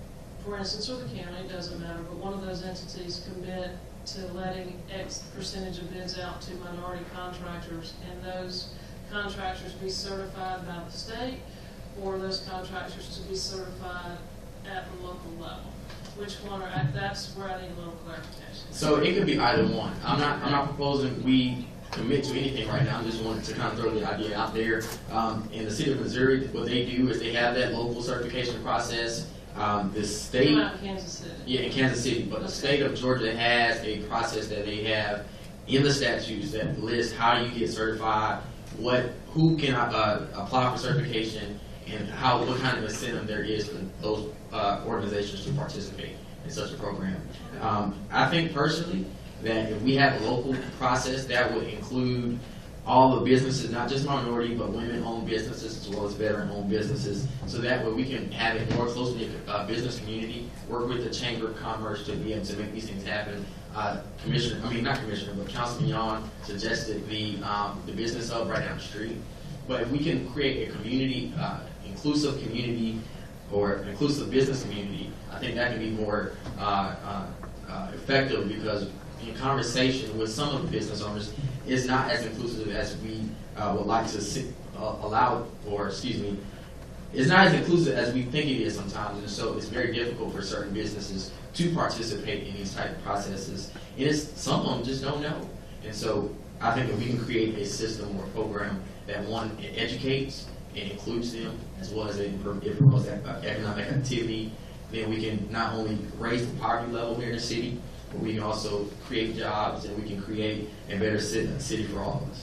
for instance, or the county, it doesn't matter, but one of those entities commit to letting X percentage of bids out to minority contractors, and those contractors be certified by the state, or those contractors to be certified at the local level? Which one are, that's where I need a little clarification. So it could be either one. I'm not, I'm not proposing we commit to anything right now. I just wanted to kind of throw the idea out there. Um, in the city of Missouri, what they do is they have that local certification process. Um, the state, You're not in Kansas City. Yeah, in Kansas City, but the state of Georgia has a process that they have in the statutes that lists how you get certified, what, who can uh, apply for certification, and how, what kind of incentive there is for those uh, organizations to participate in such a program. Um, I think personally that if we have a local process, that would include all the businesses, not just minority, but women-owned businesses as well as veteran-owned businesses. So that way we can have it more closely uh, business community, work with the Chamber of Commerce to be able to make these things happen. Uh, Commissioner, I mean not Commissioner, but Councilman Yon suggested the um, the business hub right down the street. But if we can create a community, uh, inclusive community, or inclusive business community, I think that can be more uh, uh, uh, effective, because in conversation with some of the business owners, it's not as inclusive as we uh, would like to sit, uh, allow, or excuse me, it's not as inclusive as we think it is sometimes, and so it's very difficult for certain businesses to participate in these type of processes. And it's, some of them just don't know. And so I think if we can create a system or a program that, one, it educates and includes them, as well as it, it promotes economic activity, then we can not only raise the poverty level here in the city, but we can also create jobs, and we can create a better city, city for all of us.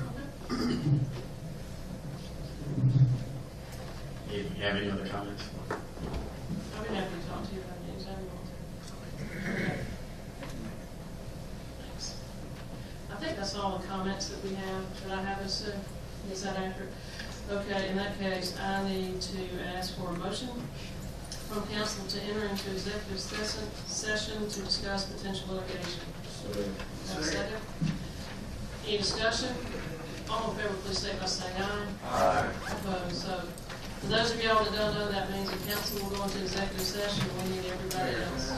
If you have any other comments? I'll be happy to talk to you about it anytime you want to. Thanks. I think that's all the comments that we have, that I have. Is, uh, is that accurate? Okay, in that case, I need to ask for a motion from council to enter into executive session, session to discuss potential litigation. Have a second? Any discussion? All in favor, please say by saying aye. Aye. Opposed? So, for those of y'all that don't know, that means the council will go into executive session. We need everybody else.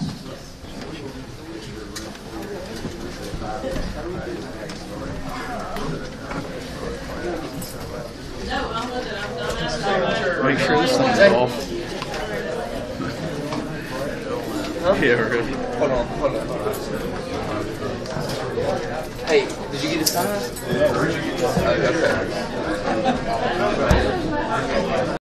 No, I'm looking. I'm, I'm asking everybody. Make sure this one's off. Yeah, really. Hold on, hold on, hold on. Hey, did you get a sign? Yeah, where'd you get the sign? Okay.